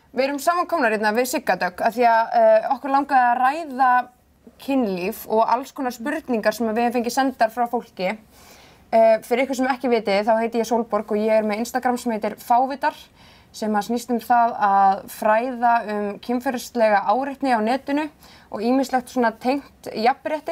Við erum samankomnar hérna við Sigga Dögg af því að okkur langaði að ræða kynlíf og alls konar spurningar sem við hefum fengið sendar frá fólki. Fyrir ykkur sem ekki viti þá heiti ég Sólborg og ég er með Instagram sem heitir Fávitar sem að snýst það að fræða kynferðislega áreitni á netinu og ýmislegt svona tengt jafnrétti.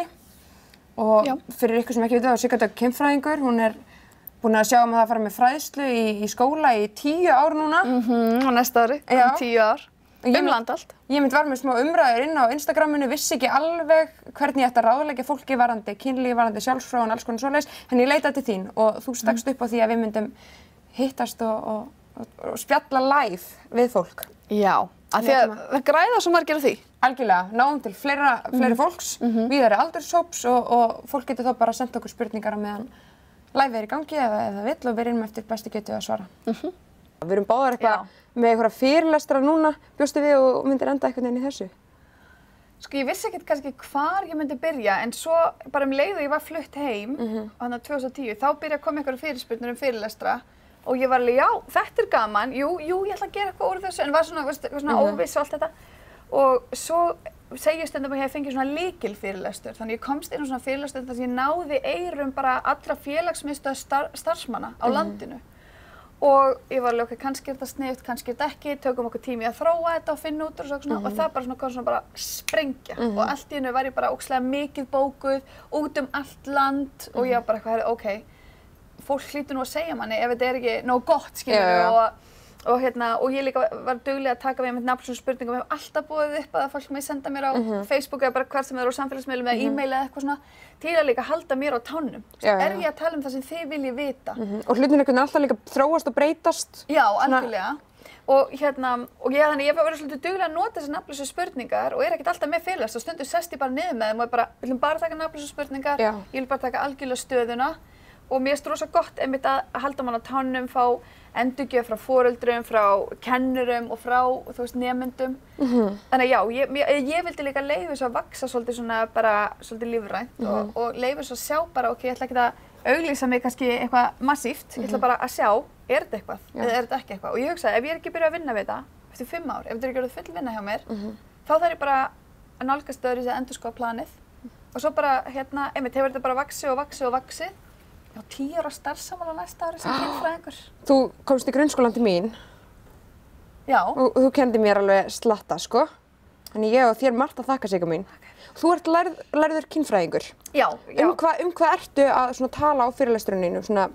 Og fyrir ykkur sem ekki viti þá er Sigga Dögg kynfræðingur, hún er búin að sjá að það fara með fræðslu í skóla í 10 ár núna. Á næsta ári, 10 ár. Land allt. Ég var með smá umræður inn á Instagraminu, vissi ekki alveg hvernig ég ætti að ráðleggja fólki varðandi kynlíf, varðandi sjálfsfróun, alls konar svoleiðis. En ég leitaði til þín og þú stakst upp á því að við myndum hittast og spjalla live við fólk. Já, af því að það græða svo margir á því. Algjörlega, náum til fleiri fólks, víðari aldurshóps og fólk getur þá bara að senda okkur spurningar á meðan live í gangi eða vill og við erum eftir bestu getu að svara. Við erum báðar eitthvað með einhverja fyrirlestra núna, bjóstu við og myndir enda einhvern veginn í þessu? Sko ég vissi ekkert kannski hvar ég myndi byrja en svo bara leið og ég var flutt heim þannig að 2010 þá byrja að koma einhverja fyrirspurnir fyrirlestra og ég var alveg já, þetta er gaman, jú, ég ætla að gera eitthvað úr þessu en var svona óviss og allt þetta og svo segi ég stundum að ég hef fengið svona lykilfyrirlestur þannig ég komst inn á svona fyrirlestur þar sem ég náði eyrum bara allra félagsmiðstöðva starfsmanna á landinu og ég var alveg, ok, kannski er þetta sniðugt, kannski er þetta ekki, tökum okkur tími að þróa þetta og finna út og svona og það bara svona kom svona bara sprengja og allt í einu var ég bara ógeðslega mikið bókuð út allt land og ég var bara eitthvað, ok, fólk hlýtur nú að segja manni ef þetta er ekki nóg gott, skilur og ég líka var dugleg að taka við með nafnlausum spurningum og hef alltaf búið upp að fólk með senda mér á Facebook eða bara hvert sem er á samfélagsmiðlum eða e-mail eða eitthvað svona til að líka halda mér á tánum. Er ég að tala það sem þið viljið vita? Og hlutin einhvern veginn alltaf líka þróast og breytast. Já, algjörlega. Og þannig ég var verið svolítið dugleg að nota þessar nafnlausu spurningar og er ekkert alltaf með fyrirlestur og stundum sest ég bara niður með þeim og við viljum bara taka nafnlausu spurningar, ég vil bara taka algjörlega stöðuna og mér finnst rosa gott einmitt að halda mann á tánum, fá endurgjöf frá foreldrum, frá kennurum og frá, þú veist, nemendum. Þannig já, ég vildi líka leyfa þessu að vaksa svolítið svona bara svolítið lífrænt og leyfa þessu að sjá bara, ok, ég ætla ekki að auglýsa mig kannski eitthvað massíft, ég ætla bara að sjá, er þetta eitthvað eða er þetta ekki eitthvað? Og ég hugsaði, ef ég er ekki byrjað að vinna við þetta eftir 5 ár, ef þetta er ekki orðið full vinna hjá mér, þá þarf ég bara að nálgast öðruvísi að endurskoða planið og svo bara, einmitt, hefur þetta bara vaxið og vaxið og vaxið. Já, 10 ára starfsafmæli á næsta ári sem kynfræðingur. Þú komst í grunnskólann til mín. Já. Og þú kenndi mér alveg slatta, sko. Þannig ég og þér margt að þakka, Sigga mín. Þú ert lærður kynfræðingur. Já. Hvað ertu að tala á fyrirlesturinn svona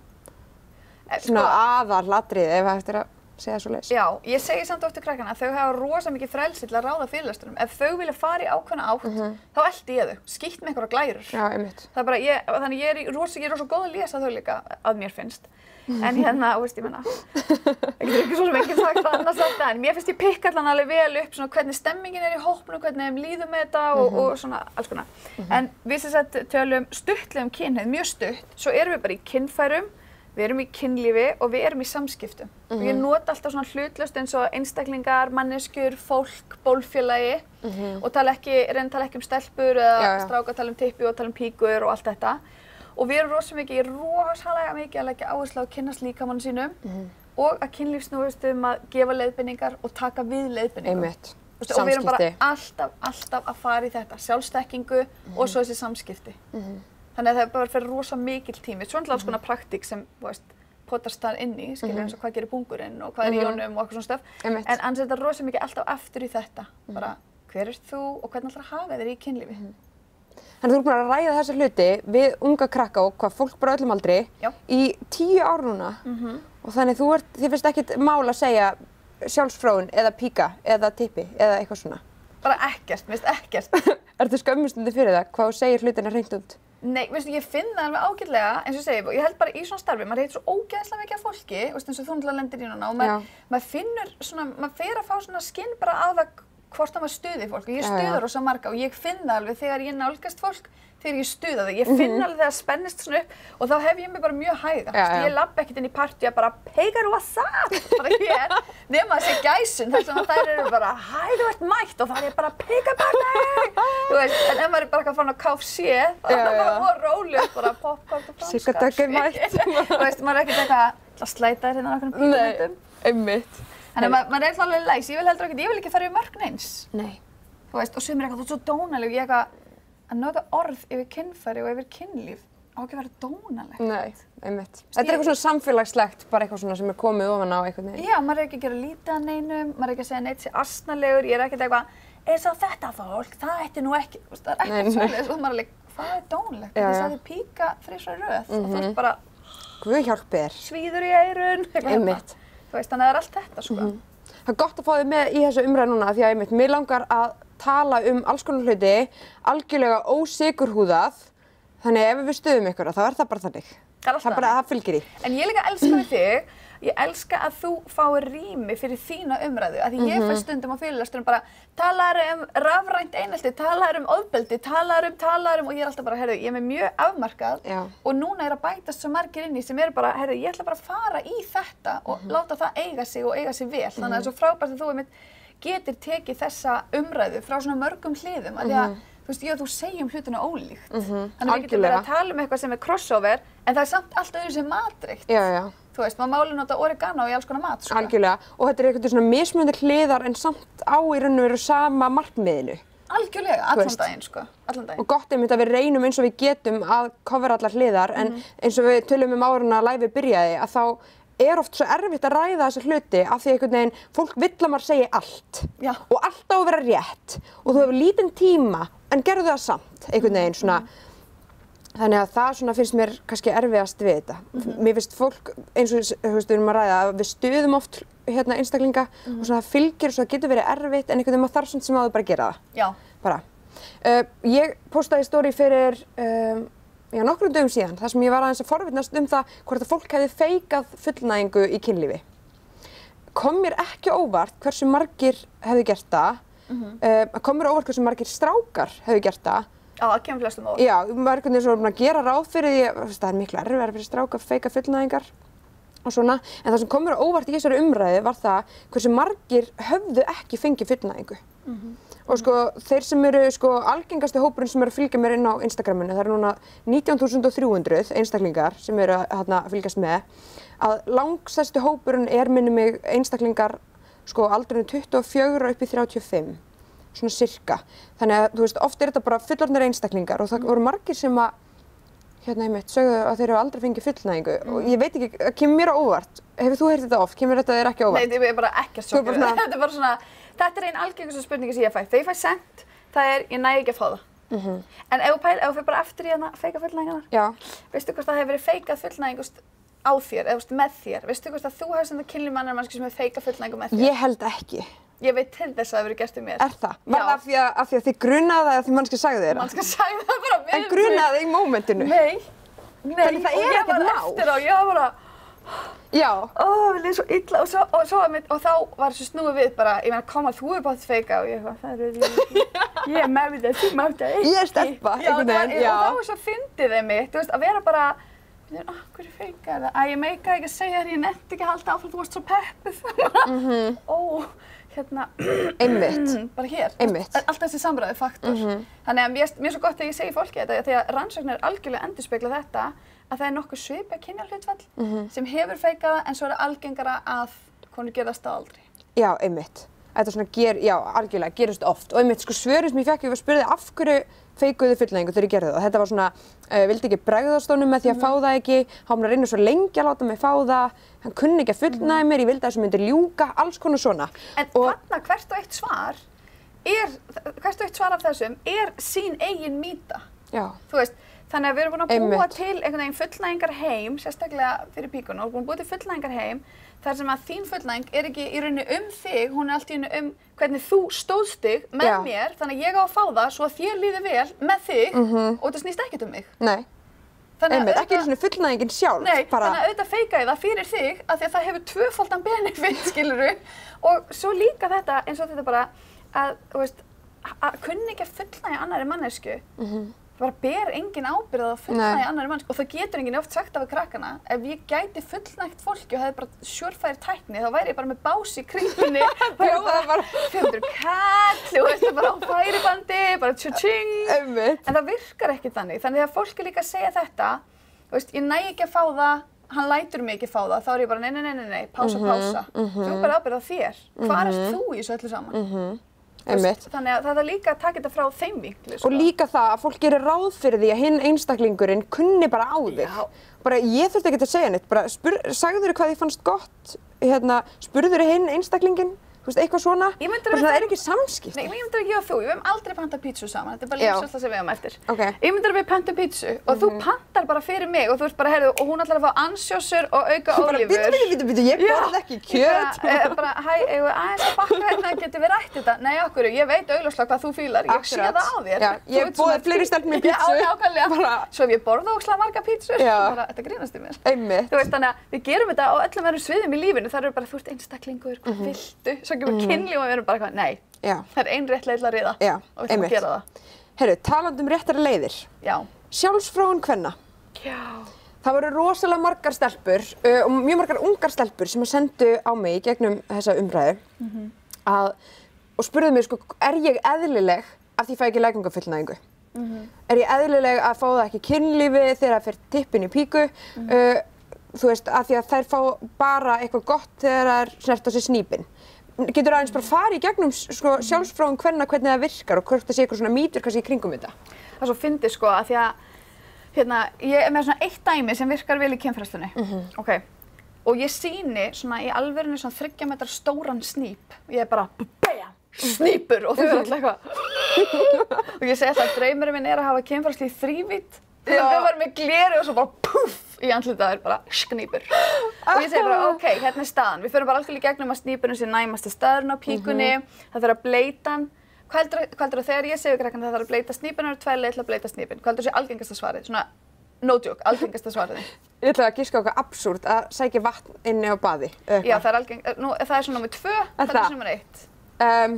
aðalatriði, ef hægt er að segja svoleiðis? Já, ég segi samt oft til krakkana að þau hafa rosa mikið frelsi til að ráða fyrirlesturum. Ef þau vilja fara í ákveðna átt, þá elti ég þau. Skítt með einhverja glærur. Já, einmitt. Það er bara, þannig ég er rosa góð að lesa þau líka, að mér finnst. En veist, ég menna, það getur ekki svo sem enginn sagt það annars þetta, en mér finnst ég pikka allan alveg vel upp svona hvernig stemmingin er í hópnum, hvernig þeim líður með þetta og svona alls konar. En við sem sagt tölum stuttlega kynhneigð, mjög stutt, svo erum við bara í kynfærum, við erum í kynlífi og við erum í samskiptum. Og ég nota alltaf svona hlutlaust eins og einstaklingar, manneskjur, fólk, bólfélagi og reyna að tala ekki stelpur eða stráka tala tippi og tala píkur og allt þetta. Og við erum rosalega mikið að leggja áherslu á að kynnast líkamann sínum og að kynlíf snúist að gefa leiðbeiningar og taka við leiðbeiningum. Einmitt. Samskipti. Og við erum bara alltaf að fara í þetta, sjálfsþekkingu og svo þessi samskipti. Þannig að það bara fyrir rosa mikil tími. Svo er alls konar praktík sem, potast þar inn í, skilja eins og hvað gerir bungurinn og hvað er í honum og eitthvað svona stöf. En annars er þetta rosa mikið alltaf aftur í þetta. Bara, hver ert þú og hvernig ætlar að hafa þér í kynlífi? Þannig þú ert búin að ræða þessa hluti við unga krakka og hvað fólk bara öllum aldri í 10 ár núna. Og þannig þið finnst ekkert mál að segja sjálfsfróun eða píka eða tippi eða eitthvað svona? Bara ekkert, mér finnst ekkert. Ertu skömmustundi fyrir það? Hvað þú segir hlutina hreint út? Nei, veistu, ég finn það alveg ágætlega, eins og ég segi, ég held bara í svona starfi, maður heitir svo ógeðslega mikið af fólki, eins og þú náttúrulega lendir í núna og maður finnur svona, maður fer að fá svona skinn bara á það hvort maður stuði fólk og ég stuða rosa marga og ég finn það alveg þegar ég nálgast fólk, þegar ég stuða þau. Ég finn alveg þegar það spennist svona upp og þá hef ég mig bara mjög hæga. Ég labba ekkert inn í partí að bara peikar what's up, bara hér, nema þessi gæsun þar sem þær eru bara hæ, þú ert mætt og þá er ég bara peikar partí. Þú veist, en ef maður er bara að fara á KFC, þá er það bara rólegur, bara popcorn og franskar. Sigga Dögg er mætt. Þú veist, maður er ekkert eitthvað að slæta þér hérna á einhverjum píkamyndum. Einmitt. Þannig að maður er alveg læs, ég vil ekki fara yfir mörk neins. Nei. Þú veist, og sumir eitthvað, þú ert svo dónaleg, ég eitthvað, að nota orð yfir kynfæri og yfir kynlíf á ekki að vera dónalegt. Nei, einmitt. Þetta er eitthvað svona samfélagslegt, bara eitthvað svona sem er komið ofan á einhvern veginn. Já, maður er ekki að gera lítið að neinum, maður er ekki að segja neitt sé asnalegur, ég er ekkert eitthvað, eins og þetta fólk, það ætti nú ekki, þú veist, það er ekkert svoleiðis, og maður er líka, hvað er dónalegt? Ég sagði píka þrisvar í röð og þú veist bara, Guð hjálpi þér. Svíður í eyrun, Einmitt. Þú veist, þannig að það er allt þetta, sko. Það er gott að fá þig með í þessu umræðu núna því að einmitt, mér langar að tala alls konar hluti, algjörlega ósykurhúðað, þannig ef við stuðum ykkur þá er það bara þannig. Það fylgir í. En ég líka elska við þig, ég elska að þú fáir rými fyrir þína umræðu, af því ég fæ stundum á fyrirlesturum bara talaður rafrænt einelti, talaður ofbeldi, talaður og ég er alltaf bara, heyrðu, ég er með mjög afmarkað og núna er að bætast svo margir inn í sem eru bara, heyrðu, ég ætla bara að fara í þetta og láta það eiga sig og eiga sig vel, þannig að það er svo frábært að þú getur tekið þessa umræðu frá svona mörgum hliðum, af því að þú veist, ég og þú segjum hlutina ólíkt. Þannig að við getum verið að tala um eitthvað sem er crossover, en það er samt allt öðru sem matríkt. Já. Þú veist, maður máli nota oregano í alls konar mat, sko. Algjörlega. Og þetta er eitthvað svona mismunandi hliðar en samt á í raun og veru sama markmiðinu. Algjörlega, allan daginn, sko. Allan daginn. Og gott einmitt að við reynum eins og við getum að covera allar hliðar, en eins og við tölum áður að live byrjaði, að þá er oft svo erfitt að ræða þessa hluti af því einhvern veginn, fólk vill að maður segi allt og allt á að vera rétt og þú hefur lítinn tíma en gerðu það samt einhvern veginn svona. Þannig að það svona finnst mér kannski erfiðast við þetta. Mér finnst fólk eins og þú veist við erum að ræða að við stuðum oft einstaklinga og svona það fylgir svo það getur verið erfitt en einhvern veginn maður þarf svona sem áður bara að gera það. Já. Bara. Ég postaði story fyrir nokkrum dögum síðan, þar sem ég var aðeins að forvitnast það hvort að fólk hefði feikað fullnægingu í kynlífi. Kom mér ekki óvart hversu margir hefðu gert það, kom mér óvart hversu margir strákar hefðu gert það. Já, það kemur flestum óvart. Já, maður er svona að gera ráð fyrir því, það er miklu erfiðara fyrir stráka að feika fullnægingar og svona, en það sem kom mér óvart í þessari umræðu var það hversu margir höfðu ekki fengið fullnægingu. Og sko, þeir sem eru algengasti hópurinn sem eru að fylgja mér inn á Instagraminu, það eru núna 19.300 einstaklingar sem eru að fylgjast með, að langstærsti hópurinn minni mig einstaklingar aldurinn 24 upp í 35, svona cirka. Þannig að þú veist, oft er þetta bara fullorðnir einstaklingar og það voru margir sem að sögðu að þeir eru aldrei fengið fullnægingu og ég veit ekki, kemur mér á óvart. Hefur þú heyrt þetta oft? Kemur þetta þér ekki á óvart? Nei, ég er bara ekki að sjokka. Þetta er bara svona, þetta er ein algengustu spurningi sem ég fæ. Þegar ég fæ sent, það er ég næ ekki að fá það. En ef þú fer bara eftir í að feika fullnægingarnar, veistu hvort það hefur verið feikað fullnægingu á þér, eða með þér? Veistu hvort að þú hefur sendað kynlíf með annar manneskju sem hefur feikað fullnægingu með þér? Ég held ekki. Ég veit til þess að það hefur verið gert um mér. Er það? Var það af því að þið grunaði það eða því manneskja sagði þér það? Manneskja sagði það bara við. En grunaði þig í mómentinu? Nei. Þannig það er ekkert ná. Og ég var bara, já. Mér leið svo illa og þá var þessu snúið við bara, ég meina koma þú er bara að feika og ég ég er með þetta, þú mátt það ekki. Ég er stelpa, einhvern veginn, já. Og þá var svo fyndið þeim mitt, þú veist, að vera bara, hverju feika er það? Ég meikaði ekki að segja þér, ég nennti ekki að halda áfram, þú varst svo peppuð. Einmitt. Bara hér. Einmitt. Alltaf þessi samræðu faktor. Þannig að mér er svo gott að ég segi fólki þetta, því að rannsóknir algjörlega endurspegla þetta, að það er nokkuð svipað kynjahlutfall sem hefur feikað en svo er það algengara að konur gera það aldrei. Já, einmitt. Þetta svona algjörlega gerist oft. Og einmitt svörin sem ég fekk, ég var spurði af hverju feikuðu fullnægingu þegar ég gerði það. Og þetta var svona, vildi ekki bregðast honum með því að fá það ekki, hann var að reyna svo lengi að láta mig fá það, hann kunni ekki að fullnægja mér, ég vildi að þessu myndi ljúka, alls konar svona. En þarna hvert og eitt svar af þessum er sín eigin mýta. Já. Þú veist, þannig að við erum búin að búa til einhvern veginn fullnægingarheim, sérstaklega fyrir píkuna, og búin að búa til fullnægingarheim þar sem að þín fullnæging er ekki í rauninni þig, hún er allt í rauninni hvernig þú stóðst þig með mér, þannig að ég á að fá það svo að þér líði vel með þig og þetta snýst ekkert um mig. Nei, einmitt, ekki svona fullnægingin sjálf. Nei, þannig að auðvitað feika ég það fyrir þig af því að það hefur tvöfaldan benefit, skilurðu, og svo líka þetta eins og þetta bara að, þú veist, að kunni ekki að fullnægja annarri mannesku. Það bara ber engin ábyrgð að fullnægja annarri mannsku og það getur enginn oft sagt af krakkana. Ef ég gæti fullnægt fólki og hefði bara surefire tækni þá væri ég bara með bás í kringlunni og bara 500 kall og veist bara á færibandi, bara tjá-tjing. En það virkar ekki þannig. Þannig að fólk er líka að segja þetta, veist, ég næ ekki að fá það hann lætur mig ekki fá það, þá er ég bara nei, pása. Þú bara ábyrgð á þér. Hvar ert þú í þessu öllu saman? Þannig að það er líka að taka þetta frá þeim vinkli. Og líka það að fólk gerir ráð fyrir því að hinn einstaklingurinn kunni bara á þig. Bara ég þurfti ekki að segja neitt, bara sagðirðu hvað þið fannst gott, spurðirðu hinn einstaklinginn? Þú veist, eitthvað svona, bara svona er ekki samskipt. Nei, ég myndi að gefa þú, við höfum aldrei pantað pítsu saman, þetta er bara lífsveisla sem við höfum eftir. Okay. Ég myndi að við pantum pítsu og þú pantar bara fyrir mig og þú veist bara, heyrðu, og hún ætlar að fá ansjósur og auka ólífur. Bíddu, ég borð ekki kjöt. Bara, eigum við aðeins að bakka hérna, getum við rætt þetta? Nei, okkur, ég veit augljóslega hvað þú fílar, ég sé það á þér. Já, ég hef boðið fleiri stelpum í pítsu. Já, nákvæmlega. Svo ef ég borða ógeðslega margar pítsur, bara, þetta grínast í mér. Einmitt. Þú veist, þannig að við gerum þetta á öllum öðrum sviðum í lífinu. Það eru bara, þú ert einstaklingur, hvað viltu? Svo kemur kynlíf og við erum bara eitthvað, nei, það er ein rétt leið til að ríða og við ætlum að gera það. Heyrðu, talandi réttari leiðir. Já. Sjálfsfróun kvenna. Já. Það voru rosalega margar stelpur og mjög margar ungar stelpur sem sendu á mig í gegnum þessa umræðu og spurðu mig, sko, er ég eðlileg af því ég fæ ekki leggöngufullnægingu? Er ég eðlileg að fá það ekki í kynlífi þegar það fer tippinn í píku? Þú veist, af því að þær fá bara eitthvað gott þegar það er snert á sig snípinn. Getur aðeins bara farið í gegnum sko, sjálfsfróun kvenna hvernig það virkar og hvort það sé eitthvað svona mýtur kannski í kringum þetta? Það er svo fyndið sko að því að ég er með svona eitt dæmi sem virkar vel í kynfræðslunni. Okay. Og ég sýni svona í alvörinu svona 3 metra stóran sníp. Ég er bara BAM! Snípur og þau eru alltaf eitthvað. Og ég segi alltaf að draumurinn minn er að hafa kynfræðslu í þrívídd. Þegar við varum með gleri og svo bara puff í andlitið þær bara snípur. Og ég segi bara ok, hérna er staðan. Við förum bara alveg í gegnum að snípurinn sé næmasti staðurinn á píkunni. Það þarf að bleita hann. Hvað heldurðu þegar ég segi krakkana það þarf að bleita snípinn, það eru 2 leiðir til að bleita snípinn. Hvað heldurðu sé algengasta svarið? Svona no joke, algengasta svarið. Ég ætla að giska okkar absúrt að sækja vatn inni á baði. Já, það er svona nummer 2, það er nummer 1.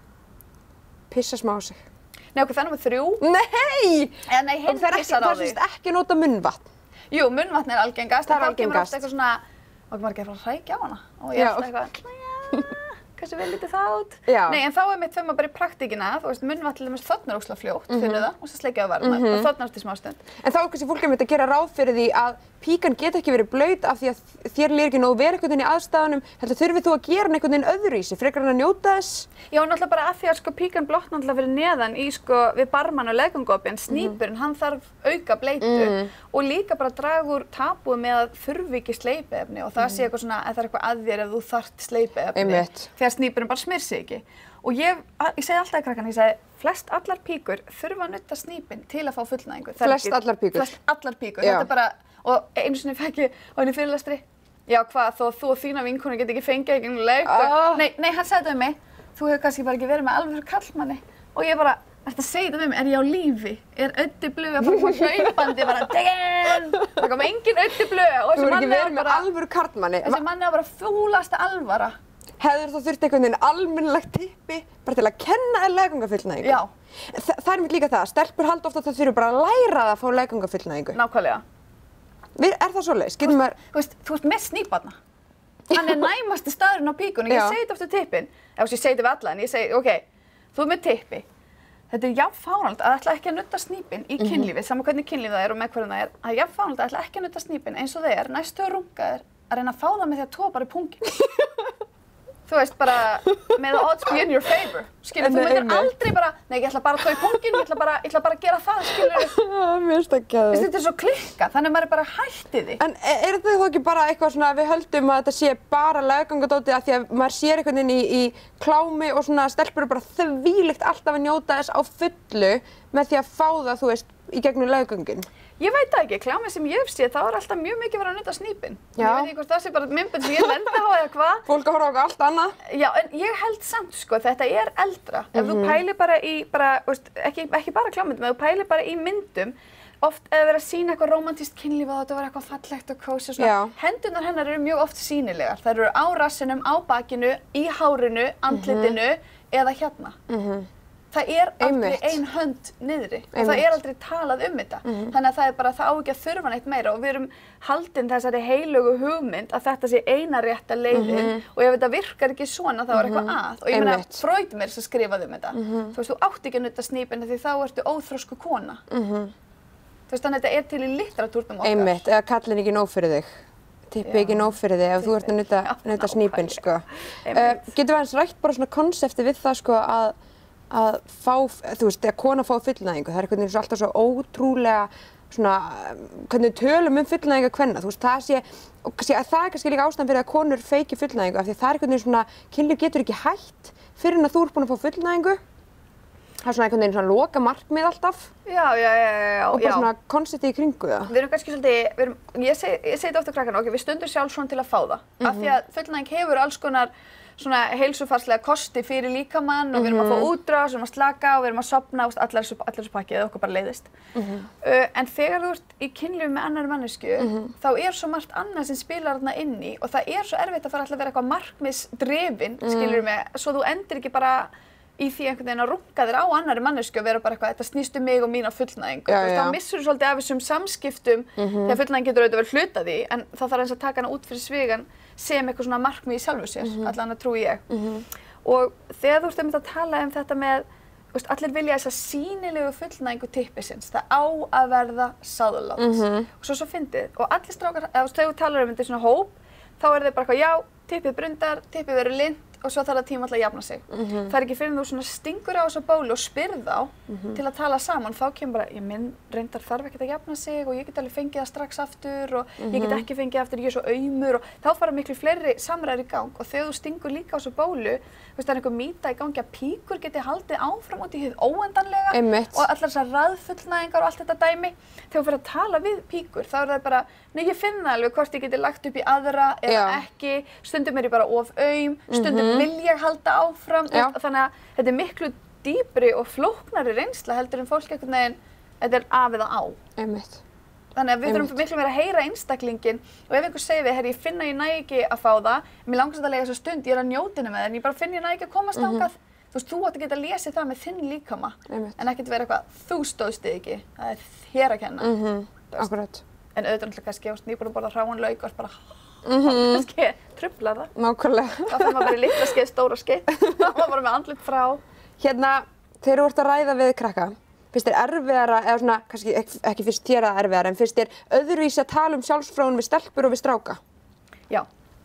Pissa smá á sig. Nei, okkur það er nummer 3. Nei! Nei, hinn pissar á þig. Það er ekki nota munnvatn. Jú, munnvatn er algengast. Það er algengast. Þá kemur oft eitthvað svona, og maður ekki að fara að hrækja á hana. Og ég er alltaf eitthvað, hversu vel lítið það út? Já. Nei, en þá er mitt fyrir maður bara í praktíkina, þú veist, munnvatn til dæmis þornar ógeðslega fljótt, finnur það, og svo sleikja á varma og þornar eftir smá stund. En þá er kannski fólk einmitt að gera ráð fyrir því að píkan get ekki verið blaut af því að þér líður ekki nógu vel einhvern veginn í aðstæðunum, heldur þurfið þú að gera einhvern veginn öðruvísi, frekar en að njóta þess? Já, náttúrulega bara af því að sko píkan blotnar náttúrulega fyrir neðan í sko við barmann og leggöngopið, en snípurinn hann þarf auka bleitu og líka bara draga úr tabúi með að þurfi ekki sleipiefni og það sé eitthvað svona að það er eitthvað að þér ef þú þarft sleipiefni þegar snípurinn bara smyr sig ekki. Og ég segi alltaf í krakkana, ég segi flest allar píkur þurfa að nutta snípinn til að fá fullnægingu. Flest allar píkur? Flest allar píkur, þetta er bara, og einu sinni fekk ég á einu fyrirlestri, já hvað, þó þú og þína vinkonu get ekki fengið ekki einhvern leik. Nei, hann sagði þetta við mig, þú hefur kannski bara ekki verið með alvöru karlmanni. Og ég bara, þetta segir þetta við mig, er ég á lífi? Er Öddi Blöð að fara að koma hlaupandi bara deginn? Það kom engin Öddi Blöð og þessi manni var bara fúlasta alvara. Hefur þú þurft einhvern veginn almennilegt tippi bara til að kenna þér leggöngufullnægingu? Já. Það er mitt líka það, stelpur halda ofta að það þurfi bara að læra það að fá leggöngufullnægingu. Nákvæmlega. Er það svoleiðis? Getur maður... Þú ert með sníparna. Hann er næmasti staðurinn á píkunni. Ég segi þetta ofta tippinn. Ég segi þetta við alla en ég segi, ok, þú ert með tippi. Þetta er jafn fáránlegt að ætla ekki að nudda snípinn í kynlífið, sama hvernig kynlíf það er og með hverjum það er. Það er jafn fáránlegt að ætla ekki að nudda snípinn eins og þið er næstu að runga þér að reyna að fá það með því að toga bara í punginn. Þú veist bara, með the odds be in your favor, skilur, þú myndir aldrei bara, nei ég ætla bara að tóa í punginn, ég ætla bara að gera það, skilur. Mér finnst það geðveikt. Þetta er svo klikkað, þannig að maður bara hætti því. En er þetta þó ekki bara eitthvað svona að við höldum að þetta sé bara leggöngadótið af því að maður sér einhvern veginn í klámi og svona stelpur bara þvílíkt alltaf að njóta þess á fullu með því að fá það, þú veist, í gegnum leggöngin? Ég veit það ekki, klámið sem ég hef séð, þá er alltaf mjög mikið verið að nudda snípinn. Ég veit ekki hvort það sé bara myndbönd sem ég lendi á eða hvað. Fólk að horfa á eitthvað allt annað. Já, en ég held samt sko, þetta er eldra. Ef þú pælir bara í, ekki bara klámyndum, ef þú pælir bara í myndum, oft ef verið að sýna eitthvað rómantískt kynlíf og þetta var eitthvað fallegt og kósí og svona, hendurnar hennar eru mjög oft sýnilegar. Þær eru á rassinum, á bakinu, í hárinu, andlitinu eða hérna. Það er aldrei ein hönd niðri og það er aldrei talað þetta. Þannig að það er bara, það á ekki að þurfa neitt meira og við erum haldin þessari heilögu hugmynd að þetta sé eina rétta leiðin og ef þetta virkar ekki svona þá er eitthvað að. Og ég meina, Freud mér sem skrifaði þetta. Þú veist, þú átt ekki að nudda snípinn því þá ertu óþrosku kona. Þú veist, þannig að þetta er til í litteratúrnum okkar. Eða kallinn ekki nóg fyrir þig. tippi ekki nóg fyrir þig ef þú ert að nudda snípinn, sko. Getum við aðeins rætt bara svona konsepti við það, sko, að fá, þú veist, að kona fá fullnægingu. Það einhvern veginn alltaf svo ótrúlega svona, hvernig við tölum fullnægingu kvenna, þú veist, það er kannski líka ástæðan fyrir að konur feiki fullnægingu, af því það einhvern veginn svona, kynlíf getur ekki hætt fyrir en að þú ert búin að fá fullnægingu. Það er svona einhvern veginn svona loka markmið alltaf. Já. Og bara svona konseptið í kringu það. Við erum kannski svolítið, ég segi þetta ofta krakkana, ok, við stundum sjálf svona til að fá það. Af því að fullnæging hefur alls konar svona heilsufarslega kosti fyrir líkamann og við erum að fá útrás, við erum að slaka og við erum að sofna, allar þessu pakkið eða okkur bara leiðist. En þegar þú ert í kynlífi með annarri manneskju, þá er svo margt annað sem spilar þarna inn í og það er svo erfitt að fara alltaf að vera eitthvað markmiðsdrifin, skilurðu mig, svo þú endir ekki bara í því einhvern veginn að runga þér á annarri mannesku og vera bara eitthvað, þetta snýst mig og mína fullnægingu. Þá missur þú svolítið af þessum samskiptum þegar fullnæging getur auðvitað verið hluti af því, en þá þarf eins að taka hana út fyrir svigan sem eitthvað svona markmið í sjálfu sér, allan að trúi ég. Og þegar þú ert einmitt að tala þetta með, veist, allir vilja þessa sýnilegu fullnægingu tippisins, það á að verða sáðlátt. Og svo fyndið, og allir strákar, þegar þú talar þetta í svona hóp, þá þeir bara eitthvað, já, tippið brundar, tippið verður lint, og svo þarf það tíma alltaf að jafna sig. Það er ekki fyrir þú svona stingur á þessa bólu og spyrð þá til að tala saman, þá kemur bara, minn reyndar þarf ekkert að jafna sig og ég get alveg fengið það strax aftur og ég get ekki fengið aftur, ég er svo aumur og þá fara miklu fleiri samræður í gang og þegar þú stingur líka á þessa bólu, það er einhver mýta í gangi að píkur geti haldið áfram út í hið óendanlega og allar þessar raðfullnægingar og allt þetta dæmi. Þegar þú fyrir að tala við píkur, þá það bara, nei ég finna alveg hvort ég geti lagt upp í aðra eða ekki, stundum er ég bara of aum, stundum vil ég halda áfram, þannig að þetta er miklu dýpri og flóknari reynsla heldur en fólk einhvern veginn, þetta er af eða á. Þannig að við þurfum miklu meira að heyra einstaklinginn og ef einhver segir við, herri, ég finn að ég næ ekki að fá það, mér langast að lega þessa stund, ég er að njóta henni með þér, en ég bara finn ég næ ekki að komast þangað. Þú veist, þú átt að geta lesið það með þinn líkama, en ekkert vera eitthvað, þú stóðst þig ekki, það er þér að kenna. Akkurat. En auðvitað kannski, ég varst nýbúin að borða hráan lauk og bara, kannski truflar það. Nákvæmlega. Þá þarf maður bara í litla skeið, stóra skeið, þá maður bara með andlit frá. Hérna, þegar þú ert að ræða við krakka, finnst þér erfiðara, eða svona, kannski ekki finnst þér það erfiðara, en finnst þér öðruvísi að tala sjálfsfróun við stelpur og við stráka? Já.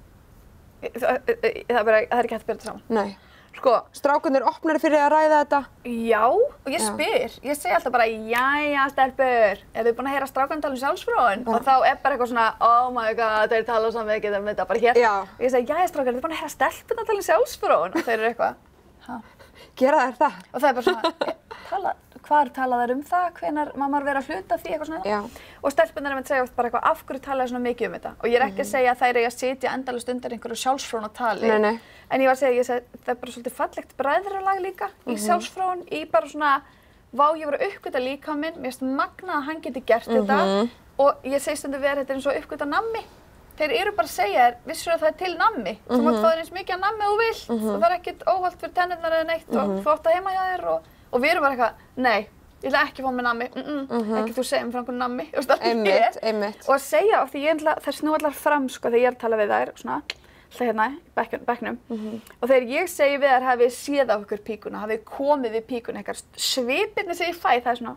Það er ekki hægt að bera þetta saman. Nei. Sko, strákarnir opnari fyrir að ræða þetta? Já, og ég spyr. Ég segi alltaf bara, jæja stelpur, eru þið búin að heyra strákarnir tala sjálfsfróun? Og þá er bara eitthvað svona, oh my god, þeir tala svo mikið um þetta bara hér. Og ég segi, jæja strákar, eru þið búin að heyra stelpurnar tala sjálfsfróun? Og þeir eru eitthvað, ha? Gera þær það? Og það er bara svona, hvar tala þær um það, hvenær má maður vera að hluta því, eitthvað svona. Og stelpurnar er með að segja bara eitthvað, af hverju tala þær svona mikið um þetta? Og ég er ekki að segja að þær eiga að sitja endalaust undir einhverju sjálfsfróunartali. En ég var að segja, það er bara svolítið fallegt bræðralag líka í sjálfsfróun, í bara svona, vá, ég var að uppgöta líkaminn, mér finnst magnað að hann geti gert þetta og ég segi stundum við þetta er eins og uppgöta nammi. Þeir eru bara að segja þér, vissir að það er til nammi. Þú mátt fá þér eins mikið af nammi þú vilt og það er ekkert óhollt fyrir tennurnar eða neitt og þú átt það heima hjá þér og við erum bara eitthvað, nei, ég ætla ekki að fá mér nammi, ekki þú segja mér frá einhvern nammi, þú veist allir ég. Og að segja, af því þær snúa allar fram sko þegar ég er að tala við þær, svona, alltaf hérna í bekknum. Og þegar ég segi við þær hafið séð af ykkur píkuna, hafið komið við píkuna ykkar, svipirnir sem ég fæ, það er svona.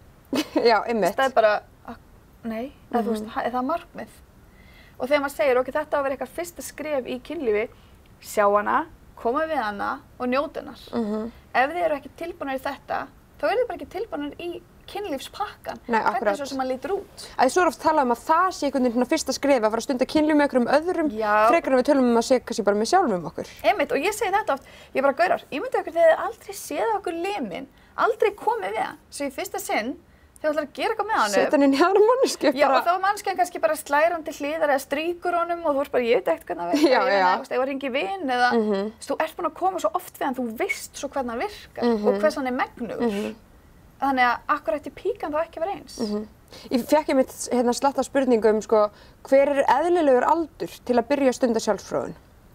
Já, einmitt. Það er bara, nei, þú veist, er það markmið? Og þegar maður segir, ok, þetta á að vera eitthvað fyrsta skref í kynlífi, sjá hana, koma við hana og njóta hennar. Ef þið eru ekki tilbúnar í þetta, þá eru þið bara ekki tilbúnar í kynlífspakkan. Þetta er svo sem maður lítur út. Svo er oft talað um að það sé einhvern veginn fyrsta skref að fara að stunda kynlíf með einhverjum öðrum, frekar en við tölum að sé kannski bara með sjálfum okkur. Einmitt, og ég segi þetta oft, ég bara gaurar, ímyndið okkur þegar þið aldrei séð okkur liminn, aldrei komið við hann, svo í fyrsta sinn þegar þú ætlar að gera eitthvað með honum. Setja hann inn í aðra manneskju bara. Já, og þá er manneskjan kannski bara slærandi hliðar eða strýkur honum og þú ert bara, ég veit ekkert hvernig það virkar, eða ef hringi vin eða, þú ert búin að koma svo oft við hann, þú veist svo hvernig hann virkar og hvers hann er megnugur. Þannig að akkurat í píkan þá ekki vera eins. Ég fékk einmitt slatt af spurningum, sko, hver er eðlilegur aldur til að byrja að stunda sjálfsfróun?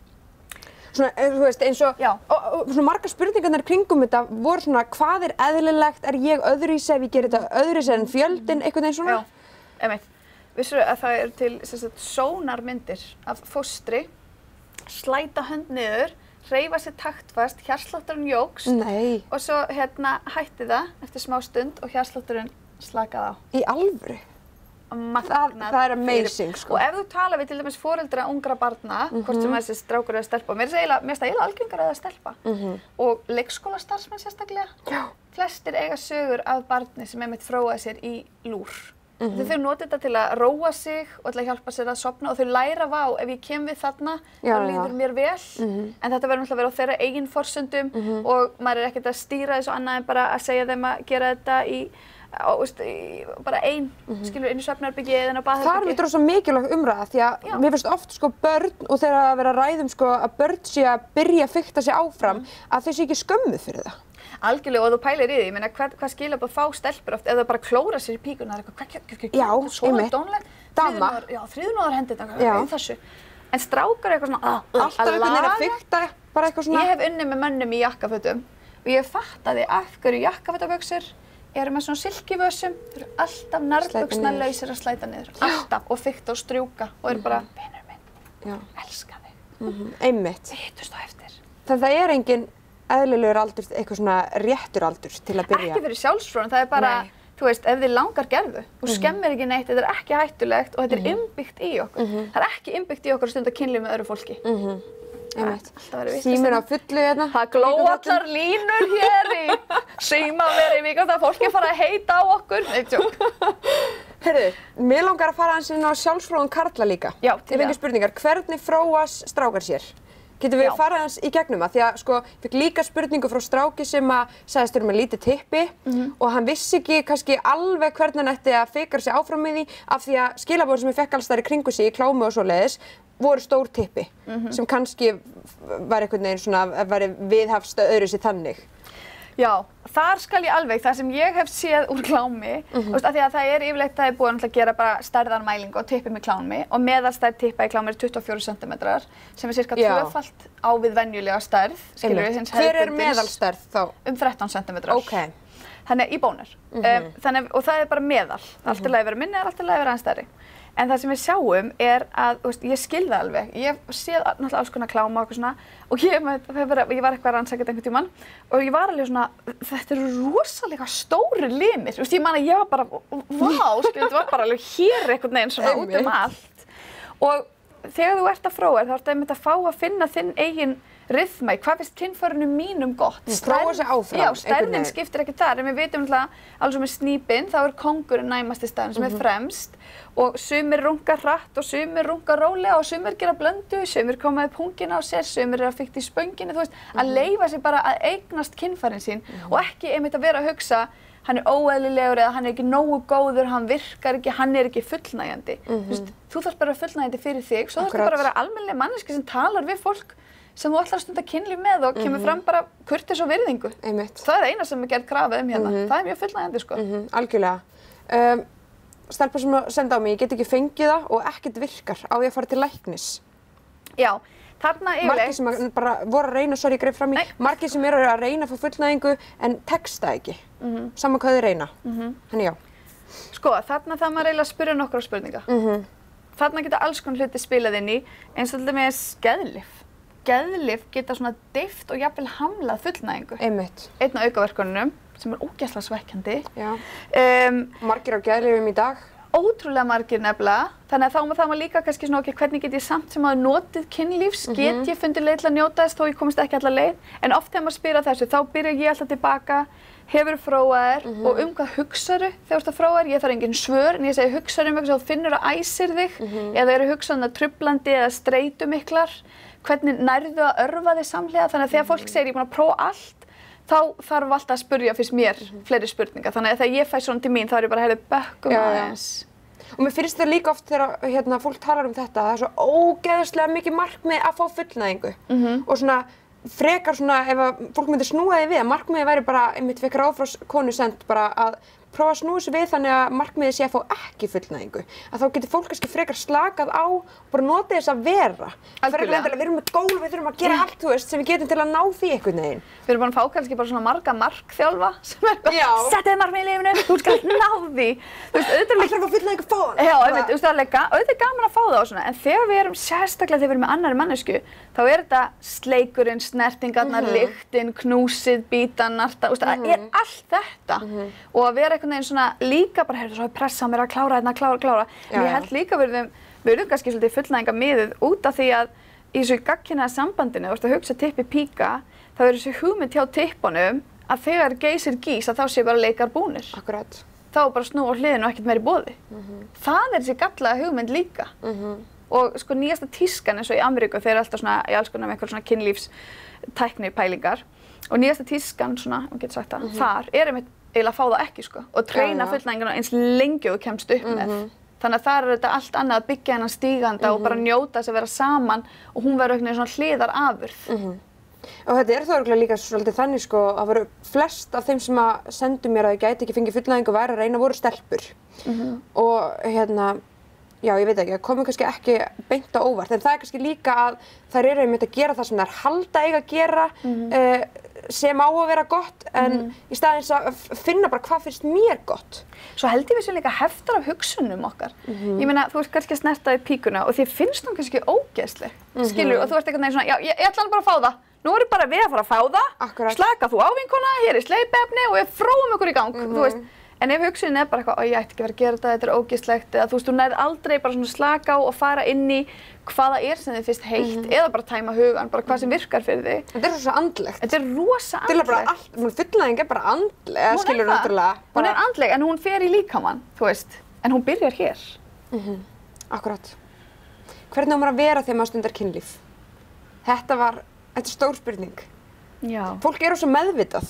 Svona, þú veist, eins og svona margar spurningarnar kringum þetta voru svona, hvað er eðlilegt, er ég öðruvísi ef ég gerir þetta öðruvísi en fjöldinn, einhvern veginn svona? Já, einmitt. Vissirðu að það eru til sónarmyndir af fóstri, slæta hönd niður, hreyfa sér taktfast, hjartslátturinn jókst og svo hætti það eftir smá stund og hjartslátturinn slakaði á. Í alvöru? magnað. Það amazing, sko. Og ef þú talar við til dæmis foreldra ungra barna, hvort sem þessi strákur eða stelpa, mér finnst það eiginlega algengara eða stelpa. Og leikskólastarfsmenn sérstaklega. Já. Flestir eiga sögur af barni sem einmitt þróaði sér í lúr. Þau nota þetta til að róa sig og til að hjálpa sér að sofna og þau læra ef ég kem við þarna, þá líður mér vel. En þetta verður náttúrulega að vera á þeirra eigin forsendum og maður er ekkert að stýra þessu annað en bara að segja þeim að gera þetta bara skilur, inn í svefnherbyggi eða inn á baðherbyggi. Það er mér svo mikilvæg umræða því að mér finnst oft sko börn og þegar að vera að ræða sko að börn sé að byrja að fikta sig áfram að þau sé ekki skömmuð fyrir það. Algjörlega og þú pælir í því, ég meina hvað skilaboð fá stelpur oft ef það bara klóra sér í píkuna, já, einmitt, dama. Já, þriðnóðar hendurnar, þessu. En strákar eitthvað svona alltaf einhvern veginn að fikta, bara eitthvað svona. Ég hef unnið með mönnum í jakkafötum og ég fattaði af hverju jakkafötaböksur eru með svona silkivössum, þau eru alltaf nærbuxnalausir að slæta niður, alltaf, og fikta og strjúka og eru bara, vinur minn, elska þig. Einmitt. Við hittust á eftir. Það er engin eðlilegur aldur, eitthvað svona réttur aldur til að byrja. Ekki fyrir sjálfsfróun, það er bara, þú veist, ef þið langar gerðu, þú skemmir ekki neitt, þetta er ekki hættulegt og þetta er innbyggt í okkur. Það er ekki innbyggt í okkur að stunda kynlíf með öðru fólki. Einmitt. Síminn á fullu hérna. Það glóa allar línur hér í símaveri vika, það fólk er farið að heita á okkur. Nei, tjók. Heyrðu, mér langar að fara aðeins inn á sjálfsfróun karla líka. Já, til það. Spurningar, hvernig fróas strákar sér? Getum við farið aðeins í gegnum það? Því að sko, ég fikk líka spurningu frá stráki sem að sagðist vera með lítið tippi og hann vissi ekki kannski alveg hvernig hann ætti að fikra sig áfram með því af því að skilaboðin sem ég fekk alls þar í kringu sig í klámi og svoleiðis voru stór tippi sem kannski var einhvern veginn svona að væri viðhafst öðru sér þannig. Já, þar skal ég alveg, það sem ég hef séð úr klámi, af því að það er yfirleitt það er búið að gera bara stærðarmælingu á tippi með klámi og meðalstærð tippa í klámi er 24 cm sem er cirka tvöfalt á við venjulega stærð, skilur við, hins hefðbundins. Hver er meðalstærð þá? 13 cm. Okay. Þannig í bónur. Og það er bara meðal, allt í lagi vera minni, allt í lagi vera aðeins stærri. En það sem við sjáum er að, ég skil það alveg, ég séð náttúrulega alls konar kláma og eitthvað svona og ég var eitthvað rannsakað einhvern tímann og ég var alveg svona, þetta eru rosalega stóri limir, ég man að ég var bara, vá, þetta var bara alveg hér einhvern veginn svona út allt. Og þegar þú ert að fróa þá ertu einmitt að fá að finna þinn eigin ryþma í hvað finnst kynfærunum mínum gott. Þróa sig áfram. Já, stærðin skiptir ekki þar, en við vitum náttúrulega, alveg sem með snípinn, þá er kóngurinn næmasti staðurinn sem er fremst og sumir runga hratt og sumir runga rólega og sumir gera blöndu, sumir koma með pungina á sér, sumir eru að fikta í spönginni, þú veist, að leyfa sig bara að eignast kynfærin sín og ekki einmitt að vera að hugsa hann er óeðlilegur eða hann er ekki nógu góður, hann virkar ekki, hann er ekki fullnægjandi. Þú þarft bara að vera fullnægjandi fyrir þig, svo þarftu bara að vera almennileg manneskja sem talar við fólk sem þú ætlar að stunda kynlíf með og kemur fram bara kurteis og virðingu. Einmitt. Það er eina sem er gerð krafa hérna. Það er mjög fullnægjandi, sko. Algjörlega. Stelpa sem senda á mig, ég get ekki fengið það og ekkert virkar. Á ég að fara til læknis? Já, þarna yfirleitt. Margir sem bara voru að reyna, sorry, ég greip fram í. Margir sem eru að reyna að fá fullnægingu en texta ekki. Saman hvað þau reyna. Þannig já. Sko, þarna það maður eiginlega að spyrja nokkra spurninga. Þarna geta alls konar hluti spilað inn í, eins og til dæmis geðlyf. Geðlyf geta svona deyft og jafnvel hamlað fullnægingu. Einmitt. Einn af aukaverkununum, sem er ógeðslega svekkjandi. Já. Margir á geðlyfum í dag. Ótrúlega margir nefnilega. Þannig að þá maður líka kannski svona, hvernig get ég samt sem hafa notið kynlífs, get ég fundið leið til að njóta þess þó ég komist ekki alla leið. En oft þegar maður spyr að þessu, þá byrja ég alltaf tilbaka, hefur fróað þér og hvað hugsaðu þegar þú ert að fróa þér? Ég þarf engin svör, en ég segi hugsaðu eitthvað sem þú finnur að æsir þig, eða eru hugsanirnar truflandi eða streitumiklar. Hvernig nærðu að örva þig samhliða, þannig að þegar fólk segir ég er búin að prófa allt, þá þarf alltaf að spyrja fyrst mér fleiri spurningar. Þannig að þegar ég fæ svona til mín, þá er ég bara heyrðu bökkum aðeins. Og mér finnst þetta líka oft þegar fólk talar um þetta, það er svo ógeðslega mikið markmið að fá fullnægingu. Og svona frekar svona, ef að fólk myndi snúa því við, að markmiðið væri bara, einmitt fekk ráð frá konu sent bara að prófa að snúa sig við þannig að markmiðið sé að fá ekki fullnægingu. Að þá getur fólk kannski frekar slakað á og bara notið þess að vera. Algjörlega. Við erum með gól, við þurfum að gera allt, þú veist, sem við getum til að ná því einhvern veginn. Við erum búin að fá kannski bara svona marga markþjálfa sem er bara, settu þið markmið í lífinu, þú skalt ná því. Þú veist, auðvitað er líka að fullnægingu fá hana. Já, einmitt, auðvitað er gaman að fá það og svona, en þegar við erum sérstaklega þegar við erum með annarri mannesku, þá er þetta sleikurinn, snertingarnar, lyktin, knúsið, bítan, narta, það er allt þetta. Og að vera einhvern veginn svona líka bara, heyrðu, svo er pressa á mér að klára hérna, klára. En ég held líka við erum kannski svolítið fullnægingarmiðuð út af því að í þessu gagnkynhneigða sambandinu, þú ert að hugsa tippi píka, þá er þessi hugmynd hjá tippunum að þegar geysir gís að þá sé bara leikar búnir. Akkurat. Þá er bara snúa á hliðinu og ekkert meira í boði. Það er þessi gallaða hugmynd líka. Og sko nýjasta tískan eins og í Ameríku, þeir eru alltaf svona í alls konar með einhver svona kynlífstækni pælingar. Og nýjasta tískan svona, maður getur sagt það, þar er einmitt eiginlega að fá það ekki sko. Og treyna fullnæginguna eins lengi og þú kemst upp með. Þannig að þar er þetta allt annað að byggja hennan stíganda og bara njóta þess að vera saman og hún verður einhvern veginn svona hliðarafurð. Og þetta er þá örugglega líka svolítið þannig sko að voru flest af þeim sem að sendu mér að ég gæti ekki fengið fullnægingu væri að reyna voru stelpur. Og hérna, já ég veit ekki, það komur kannski ekki beint á óvart en það er kannski líka að þær eru einmitt að gera það sem þær halda eiga að gera sem á að vera gott en í staðins að finna bara hvað finnst mér gott. Svo held ég við séum líka heftar af hugsunum okkar. Ég meina, þú ert kannski að snerta í píkuna og þér finnst hún kannski ógeðsleg, skilur, og þú ert einhvern veginn svona, já, ég ætla alveg bara að fá það. Nú erum bara við að fara að fá það, slaka þú á vinkona, hér er sleipefni og við fróum okkur í gang, þú veist. En ef hugsunin er bara eitthvað, ég ætti ekki að vera að gera þetta er ógeðslegt, eða þú veist, þú nærð aldrei bara svona slaka á og fara inn í hvaða er sem þið finnst heitt, eða bara tæma hugan, bara hvað sem virkar fyrir þig. Þetta er svo andlegt. Þetta er rosa andlegt. Þetta er bara allt, fullnæging er bara andleg, skilur náttúrulega. Hún er andleg en hún fer í líkamann, þú veist, en hún byrjar hér. Akkurat. Hvernig á maður að vera þegar maður stundar kynlíf? Þetta er stór spurning. Já. Fólk eru svo meðvitað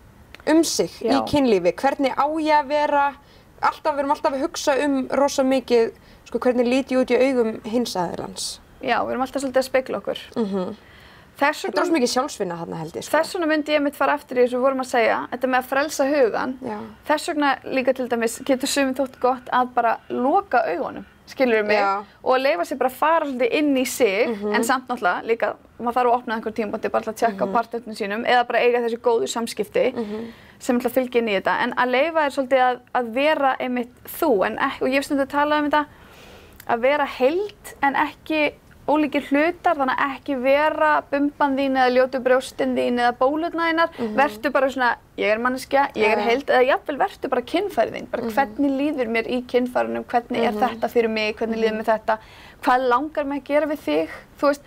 sig í kynlífi, hvernig á ég að vera, við erum alltaf að hugsa rosa mikið, sko, hvernig lít ég út í augum hins aðilans. Já, við erum alltaf svolítið að spegla okkur. Þetta er svo mikið sjálfsvinna þarna held ég, sko. Þess vegna myndi ég mitt fara eftir í þessu við vorum að segja, þetta með að frelsa hugan. Þess vegna líka til dæmis getur sumum þótt gott að bara loka augunum, skilurðu mig, og leyfa sér bara að fara svolítið inn í sig, en samt náttúrulega líka, maður þarf að opna einhver tímapunkti bara til að tjekka á partnernum sínum eða bara eiga þessi góðu samskipti sem ætla að fylgja inn í þetta, en að leyfa þér svolítið að vera einmitt þú, og ég hef stundum að tala þetta, að vera heild en ekki ólíkir hlutar, þannig að ekki vera bumban þín eða ljótu brjóstin þín eða bólurnar þínar, vertu bara svona, ég er manneskja, ég er heild, eða jafnvel vertu bara kynfærið þín, bara hvernig líður mér í kynfærunum, hvernig er þetta fyrir mig, hvernig líður mér þetta, hvað langar mig að gera við þig, þú veist,